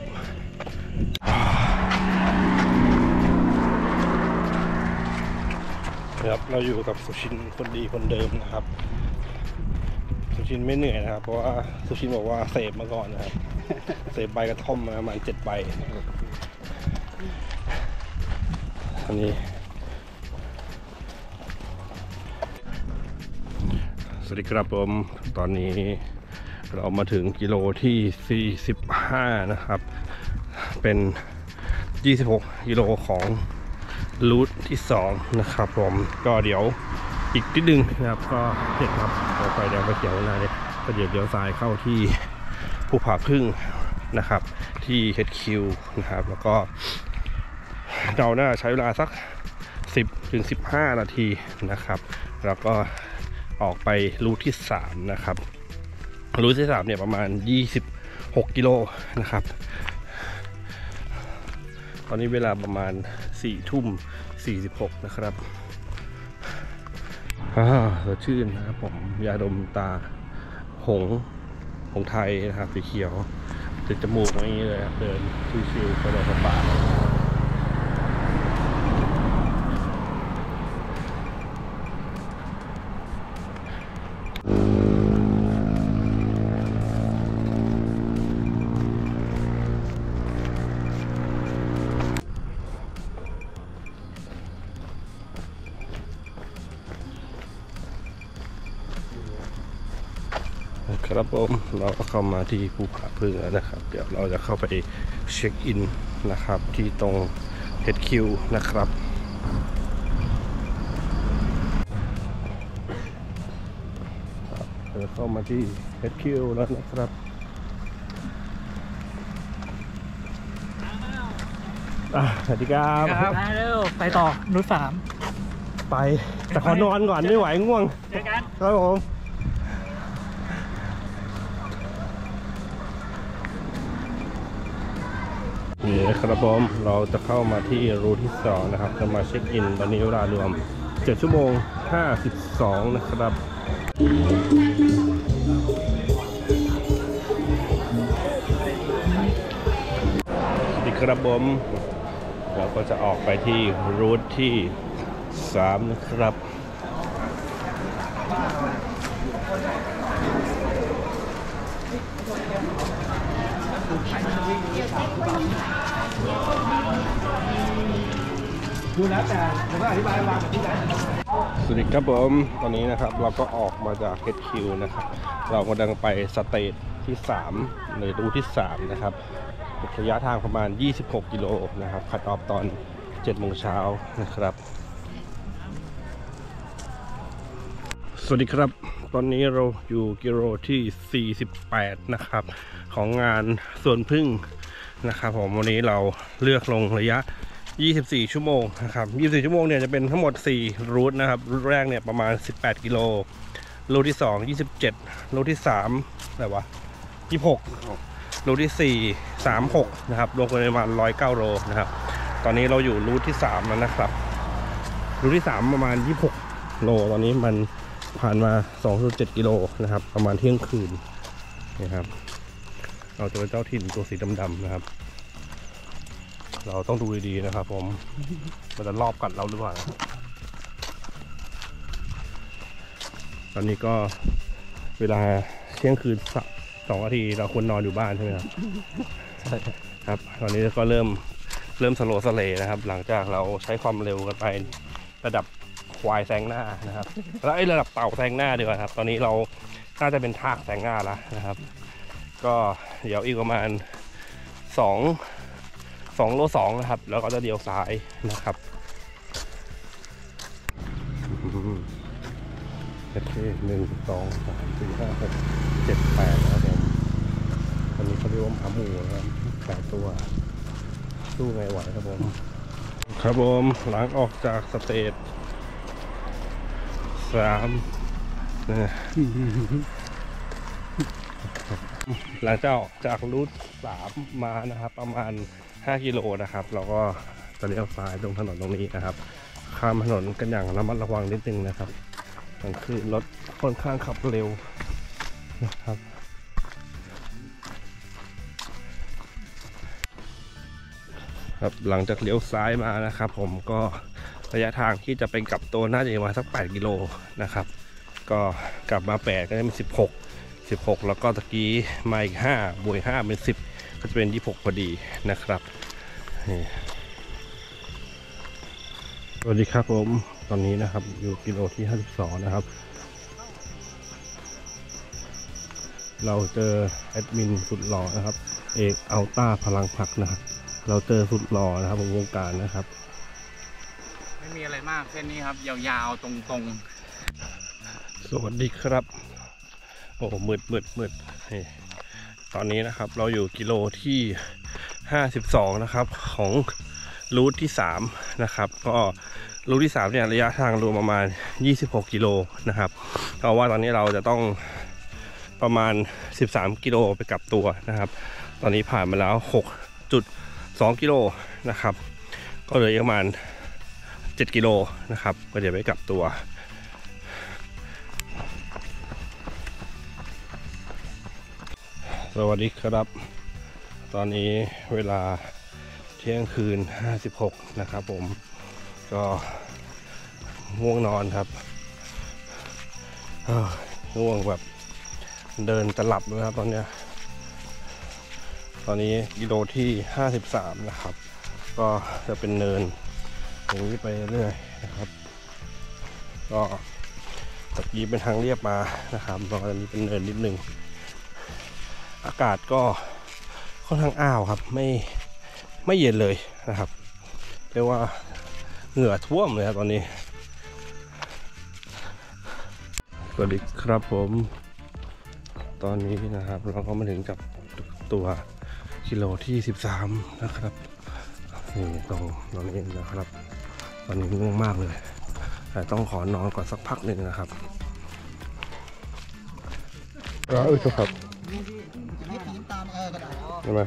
ครับเราอยู่กับสุชินคนดีคนเดิมนะครับสุชินไม่เหนื่อยนะครับเพราะว่าสุชินบอกว่าเสพมาก่อนนะครับเสพใบกระท่อมมาประมาณเจ็ดใบอันนี้สวัสดีครับผมตอนนี้เรามาถึงกิโลที่สี่สิบห้านะครับเป็นยี่สิบหกกิโลของรูทที่สองนะครับผมก็เดี๋ยวอีกนิดนึงนะครับก็เห็นครับเราไฟแดงไฟเขียวนะเนี่ยก็เดี๋ยวเดี๋ยวซ้ายเข้าที่ภูผาพึ่งนะครับที่ เฮด คิว นะครับแล้วก็เราน่าใช้เวลาสักสิบถึงสิบห้านาทีนะครับแล้วก็ออกไปรูทที่สามนะครับรูทที่สามเนี่ยประมาณยี่สิบหกกิโลนะครับตอนนี้เวลาประมาณสี่ทุ่มสี่สิบหกนะครับอ่าสดชื่นนะครับผมยาดมตาหงหงไทยนะครับสีเขียวติดจมูกอย่างนี้เลยเดินชิวๆไปเลยสบายครับผมเราก็เข้ามาที่ภูผาพึ่งแล้วนะครับเดี๋ยวเราจะเข้าไปเช็คอินนะครับที่ตรง เฮด คิว นะครับเราเข้ามาที่ เฮด คิว แล้วนะครับสวัสดีครับไปเร็วไปต่อรูทสามไปแต่ขอนอนก่อนไม่ไหวง่วงเจอกันครับผมนี่นะครับผมเราจะเข้ามาที่รูทที่สองนะครับจะมาเช็คอินตอนนี้เวลารวมเจ็ดชั่วโมงห้าสิบสองนะครับสวัสดีครับผมเราก็จะออกไปที่รูทที่สามนะครับดูแล้วแต่ผมก็อธิบายให้ฟังแบบที่ไหนสวัสดีครับผมตอนนี้นะครับเราก็ออกมาจาก เฮด คิว นะครับเรากำลังไปสเตจที่สามในรูทที่สามนะครับระยะทางประมาณยี่สิบหกกิโลนะครับคัทออฟตอนเจ็ดโมงเช้านะครับสวัสดีครับตอนนี้เราอยู่กิโลที่สี่สิบแปดนะครับของงานสวนพึ่งนะครับผมวันนี้เราเลือกลงระยะยี่สิบสี่ชั่วโมงนะครับยี่สิบสี่ชั่วโมงเนี่ยจะเป็นทั้งหมดสี่รูทนะครับรูทแรกเนี่ยประมาณสิบแปดกิโลรูทที่สองยี่สิบเจ็ดรูทที่สามอะไรวะยี่สิบหกรูทที่สี่สามหกนะครับรวมกันประมาณร้อยเก้าโลนะครับตอนนี้เราอยู่รูทที่สามแล้วนะครับรูทที่สามประมาณยี่สิบหกโลตอนนี้มันผ่านมา สองจุดเจ็ดกิโลนะครับประมาณเที่ยงคืนนะครับเราจะเป็นเจ้าถิ่นตัวสีดำๆนะครับเราต้องดูดีๆนะครับผมมันจะรอบกัดเราหรือเปล่าตอนนี้ก็เวลาเที่ยงคืนสองนาทีเราควรนอนอยู่บ้านใช่ไหมครับใช่ครับตอนนี้ก็เริ่มเริ่มสโลว์สเลย์นะครับหลังจากเราใช้ความเร็วกันไประดับควายแซงหน้านะครับแล้วไอ้ระดับเต่าแซงหน้าดีกว่าครับตอนนี้เราน่าจะเป็นทากแซงหน้าแล้วนะครับก็เดี๋ยวอีกประมาณสองสองโลสองนะครับแล้วก็จะเดี่ยวซ้ายนะครับโอเคหนึ่งสองสามสี่ห้าหกเจ็ดแปดนะครับผมตอนนี้เขาเรียกว่าหมาหมูนะครับแปดตัวสู้ไงไหวครับผมครับผมหลังออกจากสเตจสามนะหลังจากออกจากรูทสามมานะครับประมาณห้ากิโลนะครับเราก็จะเลี้ยวซ้ายตรงถนนตรงนี้นะครับข้ามถนนกันอย่างระมัดระวังนิดนึงนะครับมันคือรถค่อนข้างขับเร็วนะครับครับหลังจากเลี้ยวซ้ายมานะครับผมก็ระยะทางที่จะไปกลับตัวน่าจะประมาณสักแปดกิโลนะครับก็กลับมาแปดก็ได้เป็นสิบหก สิบหกแล้วก็ตะกี้มาอีกห้าบวกห้าเป็นสิบก็จะเป็นยี่สิบหกพอดีนะครับสวัสดีครับผมตอนนี้นะครับอยู่กิโลที่ห้าสิบสองนะครับเราเจอแอดมินสุดหล่อนะครับเอกอัลต้าพลังผักนะครับเราเจอสุดหล่อนะครับของวงการนะครับไม่มีอะไรมากเส้นนี้ครับยาวๆตรงๆสวัสดีครับโอ้มืดมืดมืดตอนนี้นะครับเราอยู่กิโลที่ห้าสิบสองนะครับของรูทที่สามนะครับก็รูทที่สามเนี่ยระยะทางรวมประมาณยี่สิบหกกิโลนะครับเพราะว่าตอนนี้เราจะต้องประมาณสิบสามกิโลไปกลับตัวนะครับตอนนี้ผ่านมาแล้ว หกจุดสอง กิโลนะครับก็เหลือประมาณเจ็ดกิโลนะครับก็จะไปกลับตัวสวัสดีครับตอนนี้เวลาเที่ยงคืนห้าสิบหกนะครับผมก็ง่วงนอนครับง่วงแบบเดินจะหลับเลยครับตอนนี้ตอนนี้กิโลที่ห้าสิบสามนะครับก็จะเป็นเนินอย่างนี้ไปเรื่อยนะครับก็ตะกี้เป็นทางเรียบมานะครับตอนนี้เป็นเนินนิดนึงอากาศก็ค่อนข้างอ้าวครับไม่ไม่เย็นเลยนะครับเรียกว่าเหงื่อท่วมเลยครับตอนนี้สวัสดีครับผมตอนนี้นะครับเราก็มาถึงกับตัวกิโลที่สิบสามนะครับนี่ตรงตรงนี้นะครับตอนนี้ง่วงมากเลยแต่ต้องขอนอนก่อนสักพักหนึ่งนะครับก็เออครับใช่ไหม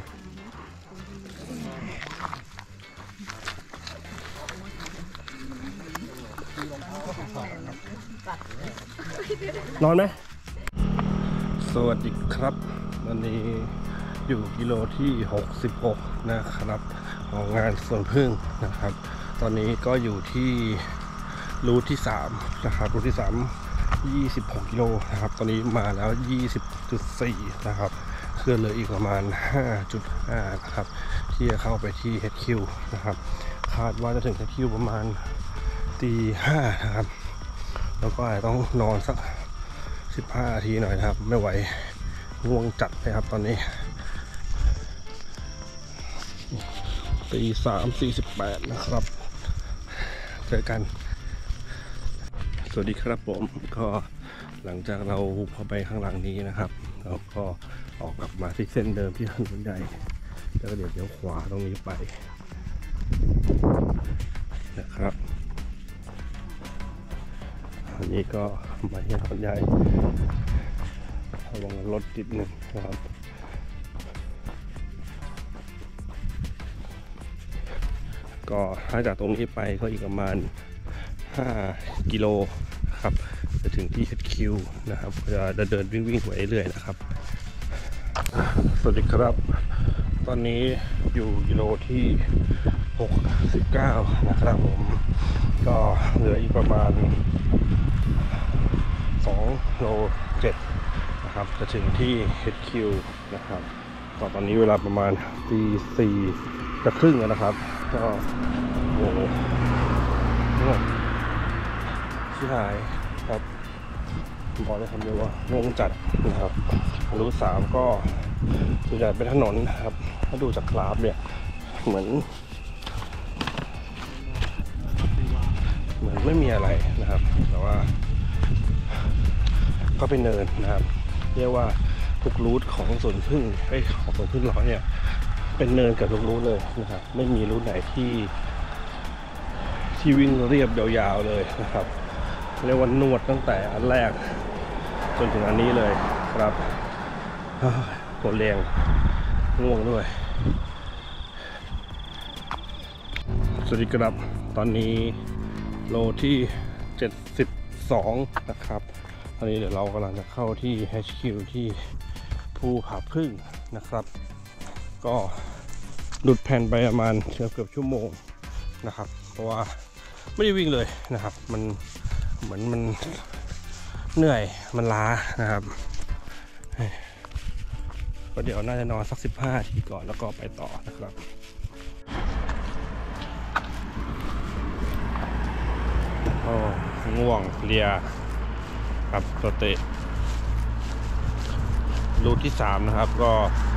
นอนไหมสวัสดีครับวันนี้อยู่กิโลที่หกสิบหกนะครับของงานสวนพึ่งนะครับตอนนี้ก็อยู่ที่รูทที่สามนะครับรูทที่สาม ยี่สิบหกกิโลนะครับตอนนี้มาแล้ว ยี่สิบจุดสี่ นะครับเคลื่อนเลยอีกประมาณ ห้าจุดห้า นะครับที่จะเข้าไปที่ เอช คิว นะครับคาดว่าจะถึง เอช คิว ประมาณตีห้านะครับแล้วก็อาจจะต้องนอนสักสิบห้านาทีหน่อยนะครับไม่ไหวง่วงจัดเลยครับตอนนี้ตีสามสี่สิบแปดนะครับเจอกันสวัสดีครับผมก็หลังจากเราเข้าไปข้างหลังนี้นะครับเราก็ออกกลับมาที่เส้นเดิมที่ถนนใหญ่แล้วก็เดี๋ยวเลี้ยวขวาตรงนี้ไปนะครับอันนี้ก็มาที่ถนนใหญ่ระวังรถติดหนึ่งนะครับก็ถ้าจากตรงนี้ไปก็อีกประมาณห้ากิโลครับจะถึงที่ เอช คิว นะครับจะเดินวิ่งวิ่งไปเรื่อยนะครับสวัสดีครับตอนนี้อยู่กิโลที่หกสิบเก้านะครับผมก็เหลืออีกประมาณสองโลเจ็ดนะครับจะถึงที่ เอช คิว นะครับตอนนี้เวลาประมาณตีสี่จะครึ่งแล้วนะครับก็โอ้โหง่วงชิบหายครับบอกได้คำเดียวว่าง่วงจัดนะครับรูทสามก็ส่วนใหญ่เป็นถนนนะครับถ้าดูจากกราฟเนี่ยเหมือนเหมือนไม่มีอะไรนะครับแต่ว่าก็เป็นเนินนะครับเรียกว่าทุกรูทของสวนผึ้งไอ้ของสวนผึ้งร้อยเนี่ยเป็นเนินกับทุกรูทเลยนะครับไม่มีรูทไหนที่ที่วิ่งเรียบยาวๆเลยนะครับเรียกว่านวดตั้งแต่อันแรกจนถึงอันนี้เลยครับปวดแรงง่วงด้วยสวัสดีครับตอนนี้โลที่เจ็ดสิบสองนะครับตอนนี้เดี๋ยวเรากำลังจะเข้าที่ เอช คิว ที่ภูผาผึ้งนะครับก็หลุดแผ่นไปประมาณเกือบชั่วโมงนะครับเพราะว่าไม่ได้วิ่งเลยนะครับมันเหมือนมันเหนื่อยมันล้านะครับก็เดี๋ยวน่าจะนอนสักสิบห้านาทีก่อนแล้วก็ไปต่อนะครับโอ้ง่วงเลียครับตัวเตะรูทที่สามนะครับก็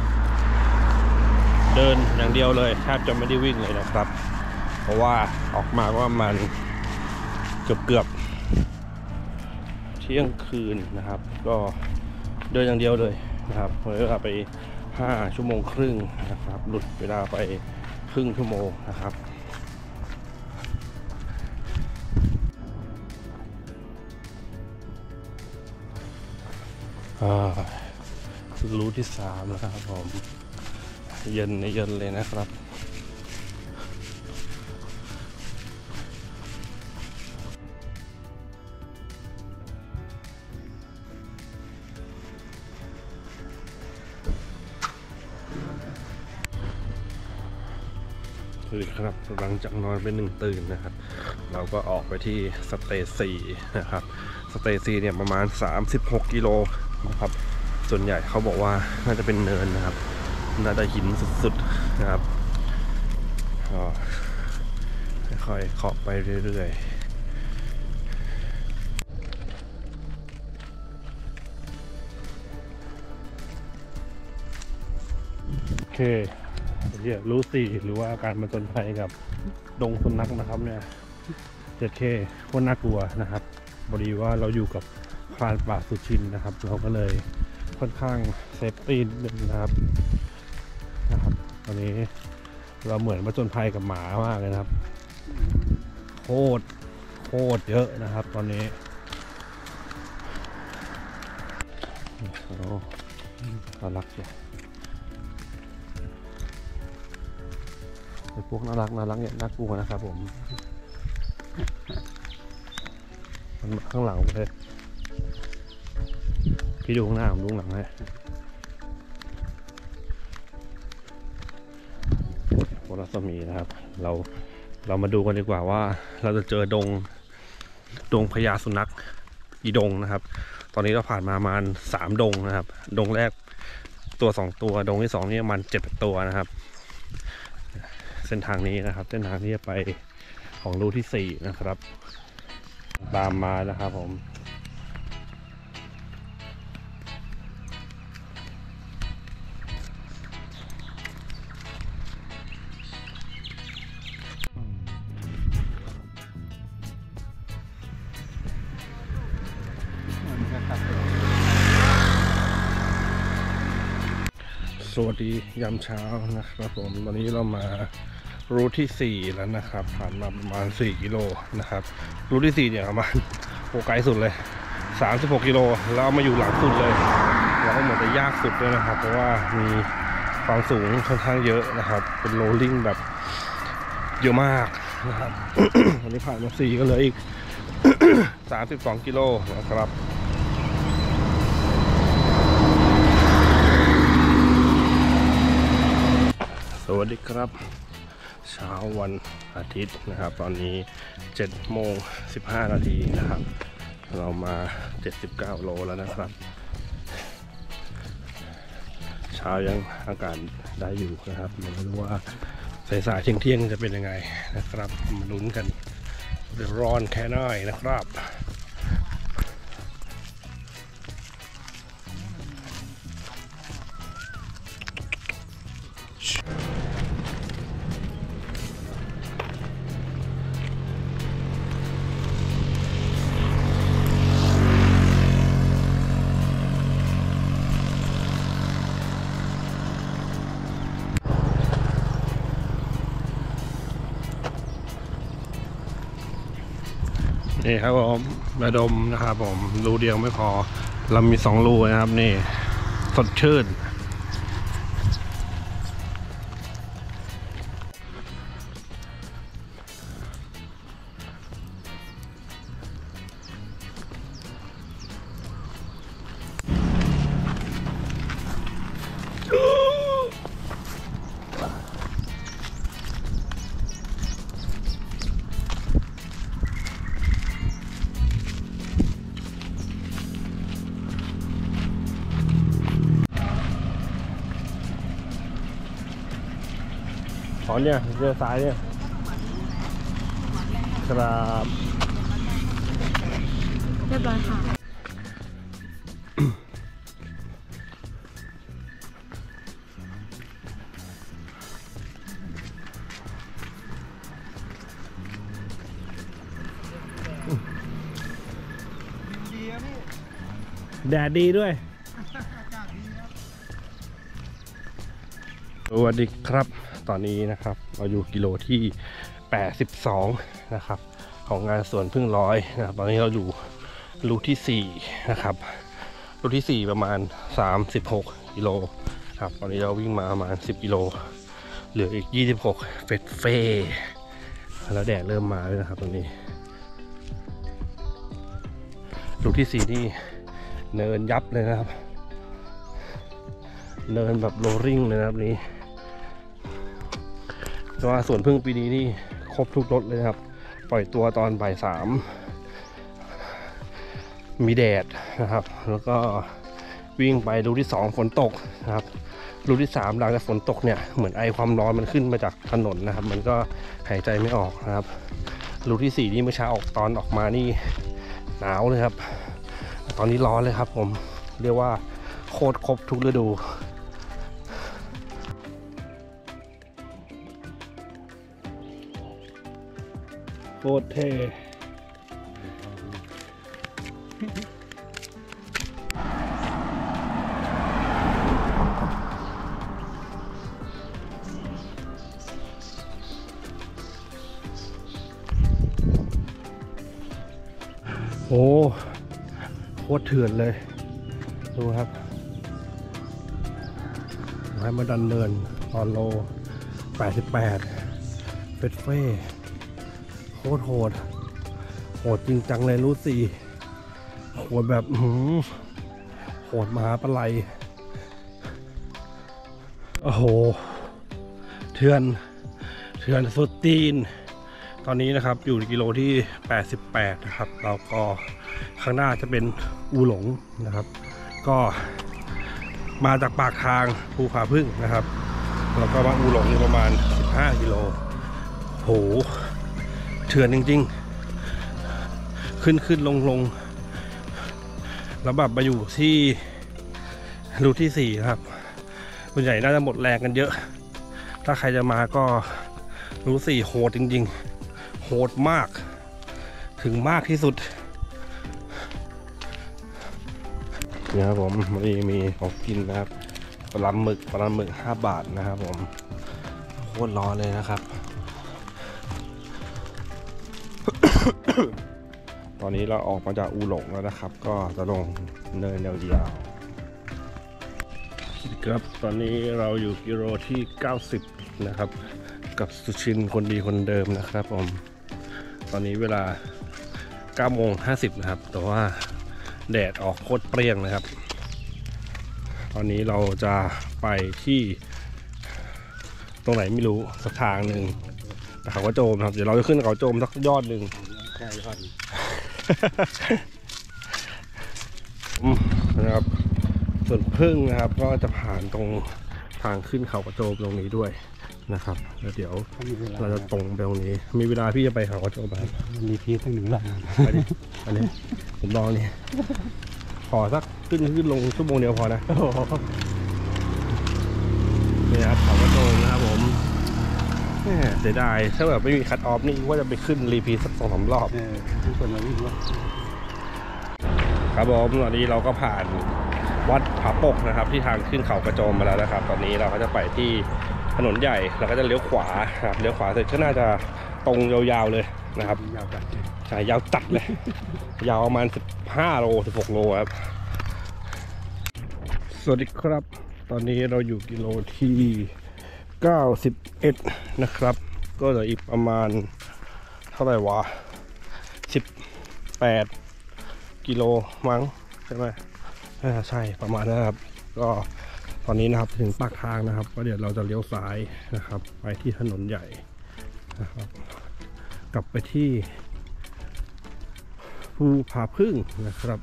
เดินอย่างเดียวเลยแทบจะไม่ได้วิ่งเลยนะครับเพราะว่าออกมาว่ามันเกือบเกือบเที่ยงคืนนะครับก็เดินอย่างเดียวเลยนะครับเวลาไปห้าชั่วโมงครึ่งนะครับหลุดเวลาไปครึ่งชั่วโมงนะครับรูทที่สามนะครับผมเย็นเย็นเลยนะครับตื่นครับหลังจากนอนไปหนึ่งตื่นนะครับเราก็ออกไปที่สเตจสี่นะครับสเตจสี่เนี่ยประมาณสามสิบหกกิโลนะครับส่วนใหญ่เขาบอกว่าน่าจะเป็นเนินนะครับน่าจะหินสุดๆนะครับก็ค่อยๆเคาะไปเรื่อยๆโอเคเรียกรู้สี่หรือว่าการมาจนภัยกับดงสุนัขนะครับเนี่ยเจ็ดเคโคตรน่ากลัวนะครับพอดีว่าเราอยู่กับพรานป่าสุชินนะครับเราก็เลยค่อนข้างเซฟตี้นิดนึงนะครับนะครับตอนนี้เราเหมือนมาจนภัยกับหมามากเลยนะครับโคตรโคตรเยอะนะครับตอนนี้โอ้น่ารักจังไอ้พวกน่ารักน่ารักเนี่ยน่ากลัวนะครับผมมันมาข้างหลังเลยพี่ดูข้างหน้าผมดูข้างหลังให้โคตรรัศมีนะครับเราเรามาดูกันดีกว่าว่าเราจะเจอดงดงพญาสุนัขกี่ดงนะครับตอนนี้เราผ่านมาประมาณสามดงนะครับดงแรกตัวสองตัวดงที่สองนี่ประมาณเจ็ดตัวนะครับเส้นทางนี้นะครับเส้นทางที่จะไปของรูทที่สี่นะครับตามมานะครับผมสวัสดียามเช้านะครับผมตอนนี้เรามารูทที่สี่แล้วนะครับผ่านมาประมาณสี่กิโลนะครับรูทที่สี่เนี่ยประมาณโหไกลสุดเลยสามสิบหกกิโลแล้วมาอยู่หลังสุดเลยเราก็เหมือนจะยากสุดด้วยนะครับเพราะว่ามีความสูงค่อนข้างเยอะนะครับเป็นโรลลิ่งแบบเยอะมากนะครับ วันนี้ผ่านมาสี่ก็เหลืออีก สามสิบสองกิโลนะครับสวัสดีครับเช้าวันอาทิตย์นะครับตอนนี้เจ็ดโมงสิบห้านาทีนะครับเรามาเจ็ดสิบเก้าโลแล้วนะครับเช้ายังอากาศได้อยู่นะครับไม่รู้ว่าสายๆเที่ยงๆจะเป็นยังไงนะครับมาลุ้นกันร้อนแค่ไหนนะครับนี่ครับผมระดมนะครับผมรูเดียวไม่พอเรามีสองรูนะครับนี่สดชื่นขอเนี่ยเรือซ้ายเนี่ยครับเรียบร้อยค่ะแดดดีด้วยสวัสดีครับตอนนี้นะครับเราอยู่กิโลที่แปดสิบสองนะครับของงานสวนพึ่งร้อยนะครับตอนนี้เราอยู่รูที่สี่นะครับรูที่สี่ประมาณสามสิบหกกิโลครับตอนนี้เราวิ่งมาประมาณสิบกิโลเหลืออีกยี่สิบหกเฟสเฟ่แล้วแดดเริ่มมาแล้วนะครับตรงนี้รูที่สี่นี่เนินยับเลยนะครับเนินแบบโรลลิ่งเลยนะครับนี้แต่ว่าสวนพึ่งปีนี้นี่ครบทุกรถเลยครับปล่อยตัวตอนบ่ายสามมีแดดนะครับแล้วก็วิ่งไปรูที่สองฝนตกนะครับรูที่สามหลังจากฝนตกเนี่ยเหมือนไอความร้อนมันขึ้นมาจากถนนนะครับมันก็หายใจไม่ออกนะครับรูที่สี่นี่เมื่อเช้าออกตอนออกมานี่หนาวเลยครับตอนนี้ร้อนเลยครับผมเรียกว่าโคตรครบทุกฤดูโคตรเท่โอ้โคตรเถื่อนเลยดูครับให้มาดันเนินตอนโลแปดสิบแปดเฟสเฟ่โคตรโหดโหดจริงจังเลยรู้สิโหดแบบหืมโหดมหาปลายโอ้โหเถื่อนเถื่อนสุดตีนตอนนี้นะครับอยู่ในกิโลที่แปดสิบแปดนะครับแล้วก็ข้างหน้าจะเป็นอูหลงนะครับก็มาจากปากทางภูผาพึ่งนะครับแล้วก็มาอูหลงประมาณสิบห้ากิโลโหเถื่อนจริงๆขึ้นขึ้นลงลงแล้วแบบมาอยู่ที่รูที่สี่ครับส่วนใหญ่น่าจะหมดแรงกันเยอะถ้าใครจะมาก็รูสี่โหดจริงๆโหดมากถึงมากที่สุดนี่ครับผมมีมีของกินนะครับปลาหมึกปลาหมึกห้าบาทนะครับผมโคตรร้อนเลยนะครับ ตอนนี้เราออกมาจากอูหลงแล้วนะครับก็จะลงเนินยาวๆครับตอนนี้เราอยู่กิโลที่เก้าสิบนะครับกับสุชินคนดีคนเดิมนะครับผมตอนนี้เวลาเก้าโมงห้าสิบนะครับแต่ว่าแดดออกโคตรเปรี้ยงนะครับตอนนี้เราจะไปที่ตรงไหนไม่รู้สักทางหนึ่งแต่เขาก็โจมครับเดี๋ยวเราจะขึ้นเขาโจมสักยอดหนึ่งแค่ยอดนะครับส่วนพึ่งนะครับก็จะผ่านตรงทางขึ้นเขากระโจมตรงนี้ด้วยนะครับแล้วเดี๋ยวเราจะตรงไปตรงนี้มีเวลาพี่จะไปเขากระโจมไหมมีพีตั้งหนึ่งลำไปดิอันนี้ผมลองนี่ขอสักขึ้นขึ้นลงชั่วโมงเดียวพอนะนี่นะครับเขากระโจมนะครับผมแหมเสียดายถ้าแบบไม่มีคัทออฟนี่ว่าจะไปขึ้นรีพีสักสองสามรอบเออทุกคนมาวิ่งว่าครับผมตอนนี้เราก็ผ่านวัดผาปกนะครับที่ทางขึ้นเขากระโจมมาแล้วนะครับตอนนี้เราก็จะไปที่ถนนใหญ่เราก็จะเลี้ยวขวาครับเลี้ยวขวาเสร็จก็น่าจะตรงยาวๆเลยนะครับยาวจัดใช่ยาวจัดเลย ยาวประมาณสิบห้าโลสิบหกโลครับสวัสดีครับตอนนี้เราอยู่กิโลที่เก้าสิบเอ็ดนะครับก็เหลืออีกประมาณเท่าไหร่วะสิบแปดกิโลมั้งใช่ไหมอ่าใช่ประมาณนั้นครับก็ตอนนี้นะครับถึงปากทางนะครับก็เดี๋ยวเราจะเลี้ยวซ้ายนะครับไปที่ถนนใหญ่นะครับกลับไปที่ภูผาพึ่งนะครับ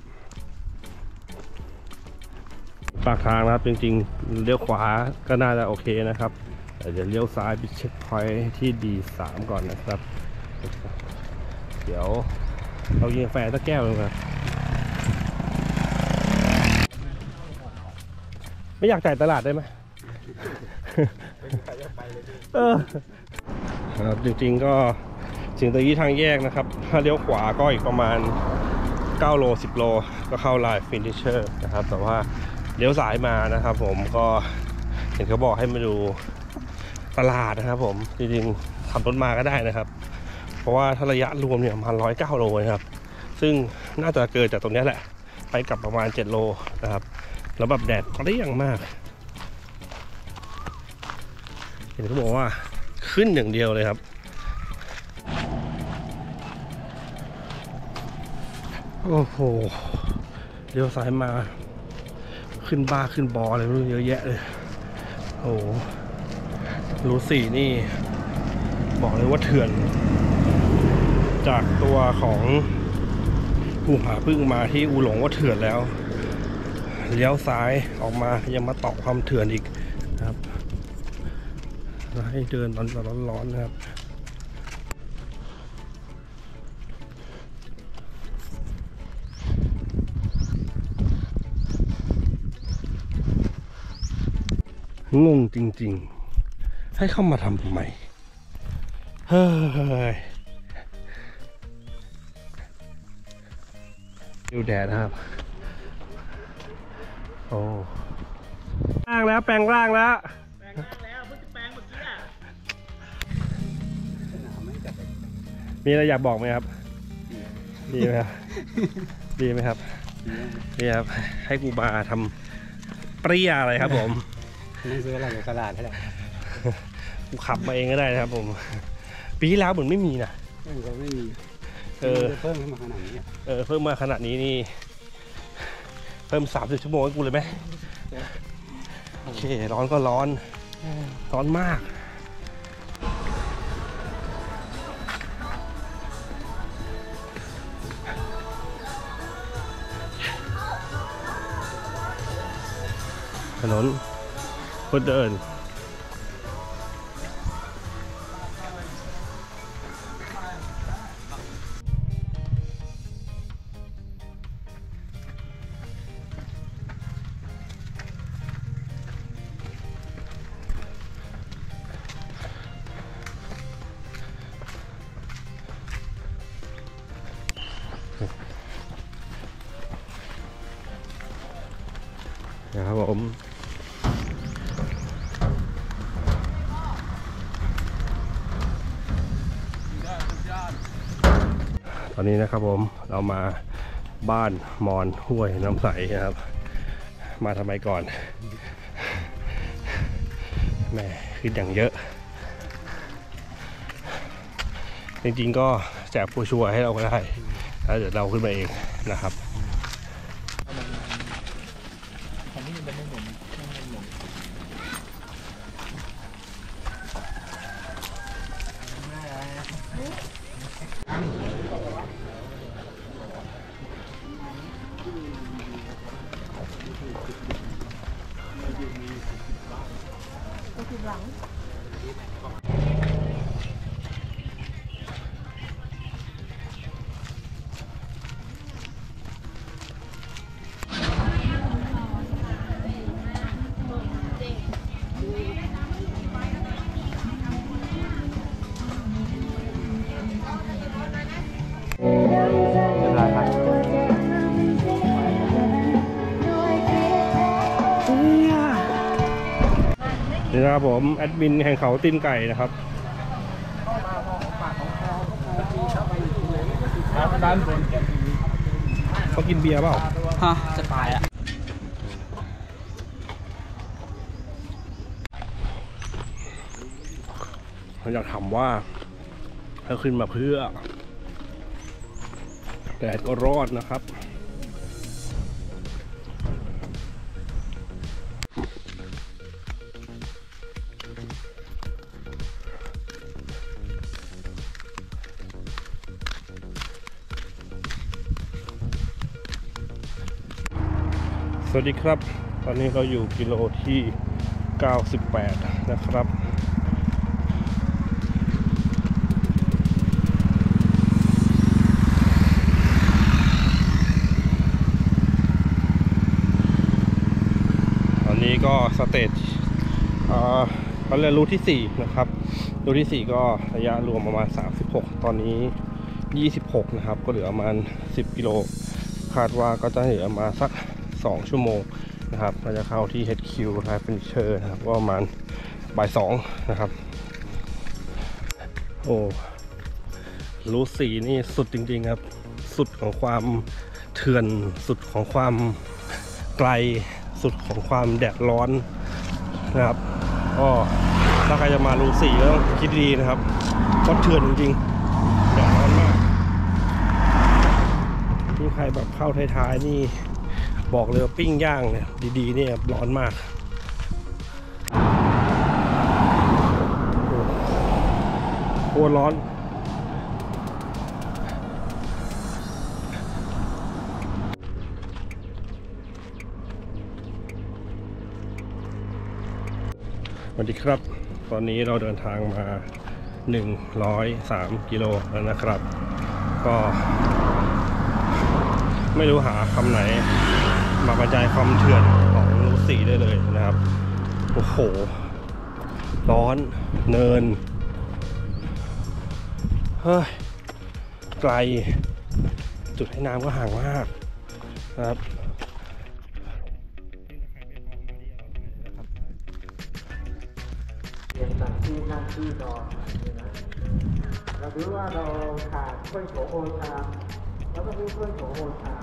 ปากทางนะครับจริงๆเลี้ยวขวาก็น่าจะโอเคนะครับแต่เดี๋ยวเลี้ยวซ้ายไปเช็คพอยท์ที่ ดี สาม ก่อนนะครับเดี๋ยวเรากินกาแฟสักแก้วหนึ่งนะไม่อยากจ่ายตลาดได้ไหม เออครับจริงๆก็ถึงตรงนี้ทางแยกนะครับถ้าเลี้ยวขวาก็อีกประมาณเก้าโลสิบโลก็เข้าไลน์ฟินิชเชอร์นะครับแต่ว่าเลี้ยวสายมานะครับผมก็เห็นเขาบอกให้มาดูตลาดนะครับผมจริงๆขับรถมาก็ได้นะครับเพราะว่าถ้าระยะรวมเนี่ยประมาณร้อยเก้าโลนะครับซึ่งน่าจะเกินจากตรงนี้แหละไปกลับประมาณเจ็ดโลนะครับแล้วแบบแดดเปรี้ยงมากเห็นเขาบอกว่าขึ้นอย่างเดียวเลยครับโอ้โหเลี้ยวซ้ายมาขึ้นบ้าขึ้นบออะไรไม่รู้เยอะแยะเลยโอ้โหรูสี่นี่บอกเลยว่าเถื่อนจากตัวของภูผาพึ่งมาที่อูหลงว่าเถื่อนแล้วเลี้ยวซ้ายออกมายังมาต่อความเถื่อนอีกนะครับให้เดินตอนร้อนๆนะครับงงจริงๆให้เข้ามาทำทำไมเฮ้ยดูแดดนะครับโอ้ร่างแล้วแปลงร่างแล้วแปลงร่างแล้วเพิ่งจะแปลงเมื่อกี้อ่ะมีอะไรอยากบอกไหมครับดีไหมครับดีไหมครับดีครับให้กูมาทำเปรี้ยอะไรครับผมไม่ซื้ออะไรในตลาดให้ได้กูขับมาเองก็ได้นะครับผมปีที่แล้วเหมือนไม่มีนะก็ไม่มีเออเพิ่มขึ้นมาขนาดนี้เออเพิ่มมาขนาดนี้นี่เพิ่มสามสิบชั่วโมงให้กูเลยไหมโอเคร้อนก็ร้อนร้อนมากถนนคนเดินนะครับผมตอนนี้นะครับผมเรามาบ้านมอนห้วยน้ำใสนะครับมาทำไมก่อนแม่คืออย่างเยอะจริงๆก็แจกผู้ช่วยให้เราก็ได้แล้วเดี๋ยวเราขึ้นมาเองนะครับตัวทีหลังนี่นะครับผมแอดมินแห่งเขาตีนไก่นะครับเขากินเบียร์เปล่าฮะจะตายอ่ะเราอยากถามว่าเขาขึ้นมาเพื่อแดดก็รอดนะครับสวัสดีครับ ตอนนี้เราอยู่กิโลที่เก้าสิบแปดนะครับตอนนี้ก็สเตจเขาเรียกรูทที่สี่นะครับรูทที่สี่ก็ระยะรวมประมาณสามสิบหกตอนนี้ยี่สิบหกนะครับก็เหลือประมาณสิบกิโลคาดว่าก็จะเหลือมาสักสองชั่วโมงนะครับเราจะเข้าที่ เอช คิว Live Furniture นะครับก็ประมาณบ่ายสองนะครับโอ้รูทสี่นี่สุดจริงๆครับสุดของความเถื่อนสุดของความไกลสุดของความแดดร้อนนะครับก็ถ้าใครจะมารูทสี่ก็ต้องคิดดีนะครับเพราะเถื่อนจริงๆแดดร้อนมากนี่ใครแบบเข้าท้ายๆนี่บอกเลยว่าปิ้งย่างเนี่ยดีๆเนี่ยร้อนมากโคตรร้อนสวัสดีครับตอนนี้เราเดินทางมาหนึ่งร้อยสามกิโลแล้วนะครับก็ไม่รู้หาคำไหนมาบรรยายความเถื่อนของรูทสี่ได้เลยนะครับโอ้โหร้อนเนินเฮ้ยไกลจุดให้น้ำก็ห่างมากนะครับเรียนจากที่นั่งที่นอนเรารู้ว่าเราขาดเพื่อนโขโอชาแล้วก็มีเพื่อนโขโอชา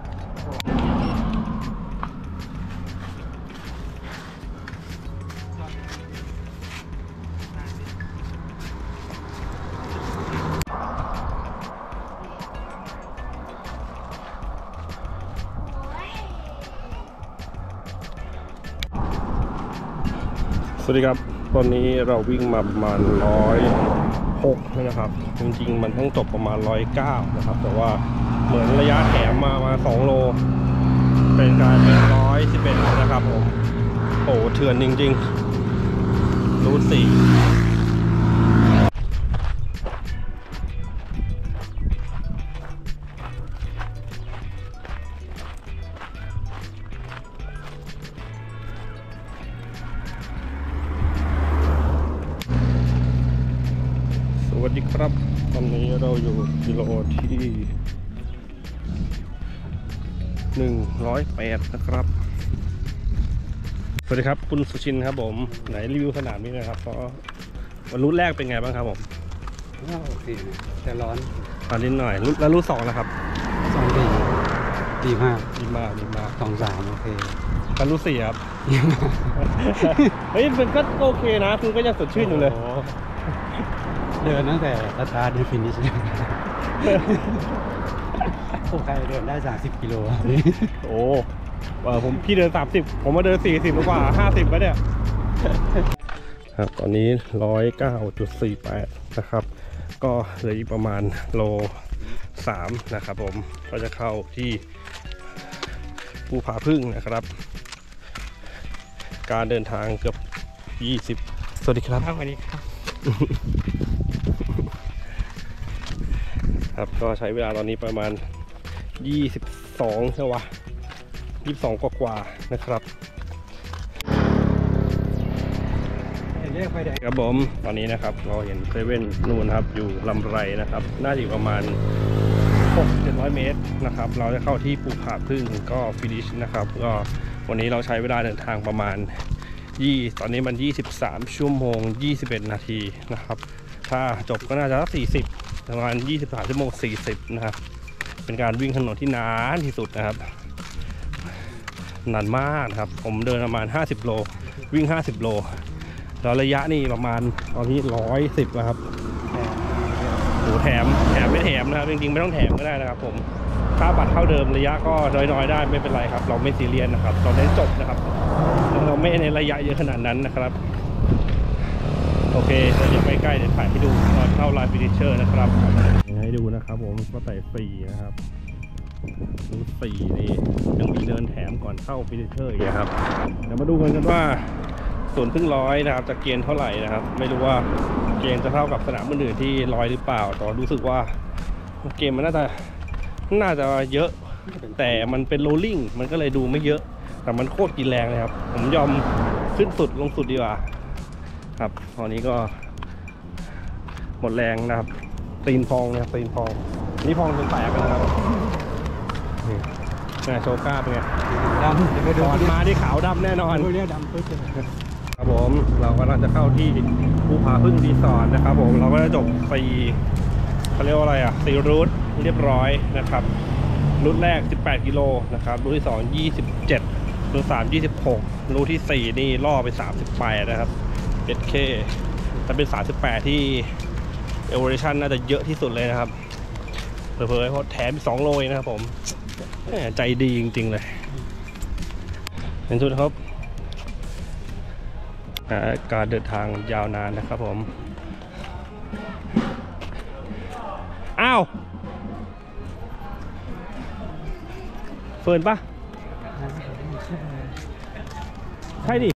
สวัสดีครับตอนนี้เราวิ่งมาประมาณร้อยหกนะครับจริงๆมันต้องจบประมาณร้อยเก้านะครับแต่ว่าเหมือนระยะแถมมามาสองโลเป็นการเป็นร้อยสิบเอ็ดนะครับผมโอ้เถื่อนจริงๆรูทสี่สวัสดีครับตอนนี้เราอยู่กิโลที่หนึ่งร้อยแปดนะครับสวัสดีครับคุณสุชินครับผมไหนรีวิวสนามนี้นะครับเพราะวันรูทแรกเป็นไงบ้างครับผมโอเคแต่ร้อนตอนนี้หน่อยแล้วรูทสองนะครับสองดีดีมากดีมากดีมากสองสามโอเคแล้วรูทสี่ครับเฮ้ยมันก็โอเคนะคุณก็ยังสดชื่นอยู่เลยเดินตั้งแต่สตาร์ทถึงฟินิชโอ้ใครเดินได้สามสิบกิโลโอ้ผมพี่เดินสามสิบผมมาเดินสี่สิบกว่าห้าสิบแล้วเนี่ยครับตอนนี้ร้อยเก้าจุดสี่แปดนะครับก็เหลืออีกประมาณโลสามนะครับผมก็จะเข้าที่ภูผาพึ่งนะครับการเดินทางเกือบยี่สิบสวัสดีครับสวัสดีครับครับก็ใช้เวลาตอนนี้ประมาณยี่สิบสองใช่วะยี่สิบสองกว่าๆนะครับครับผมตอนนี้นะครับเราเห็นเซเว่นนู่นครับอยู่ลำไรนะครับน่าจะอยู่ประมาณหกเจ็ดร้อยเมตรนะครับเราจะเข้าที่ภูผาพึ่งก็ฟินิชนะครับก็วันนี้เราใช้เวลาเดินทางประมาณยี่ตอนนี้มันยี่สิบสามชั่วโมงยี่สิบเอ็ดนาทีนะครับถ้าจบก็น่าจะสักสี่สิบประมาณยี่สิบสามชั่วโมงสี่สิบนะครับเป็นการวิ่งถนนที่นานที่สุดนะครับนานมากครับผมเดินประมาณห้าสิบโลวิ่งห้าสิบโลแล้วระยะนี่ประมาณตอนนี้ร้อยสิบนะครับโอ้แถมแถมไม่แถมนะครับจริงๆไม่ต้องแถมก็ได้นะครับผมค่าบัตรเท่าเดิมระยะก็น้อยๆได้ไม่เป็นไรครับเราไม่ซีเรียสนะครับเราเน้นจบนะครับเราไม่ในระยะเยอะขนาดนั้นนะครับโอเคเราจะไปใกล้เดี๋ยวถ่ายให้ดูตอนเข้าไลน์ฟินิชเชอร์นะครับให้ดูนะครับผมก็ไต่ฟรีนะครับดูสี่นี่ยังมีเดินแถมก่อนเข้าฟินิชเชอร์อีกครับเดี๋ยวมาดูกันกันว่าส่วนพึ่งร้อยนะครับจะเกณฑ์เท่าไหร่นะครับไม่รู้ว่าเกณฑ์จะเท่ากับสนามอื่นๆที่ร้อยหรือเปล่าแต่รู้สึกว่าเกมมันน่าจะน่าจะเยอะแต่มันเป็นโรลลิ่งมันก็เลยดูไม่เยอะแต่มันโคตรกินแรงเลยครับผมยอมขึ้นสุดลงสุดดีกว่าครับตอนนี้ก็หมดแรงนะครับตีนพองนะครับตีนพองนี่พองจนแตกนะครับนี่ไงโชก้าเป็นไงดำถอดมาที่ขาวดำแน่นอนเรียกดำปึ๊ดครับผมเรากำลังจะเข้าที่ภูผาพึ่งรีสอร์ทนะครับผมเราก็จะจบปีเขาเรียกว่าอะไรอ่ะสี่รูทเรียบร้อยนะครับรูทแรกสิบแปดกิโลนะครับรูทที่สองยี่สิบเจ็ดรูทสามยี่สิบหกรูทที่สี่นี่ล่อไปสามสิบแปดนะครับเอสเคแต่เป็นสามสิบแปดที่เอเวอเรชั่นน่าจะเยอะที่สุดเลยนะครับเผลอๆเพราะแถมสองโลนะครับผมใจดีจริงๆเลยเป็นสุดครับการเดินทางยาวนานนะครับผมอ้าวเฟิร์นปะใช่ดิ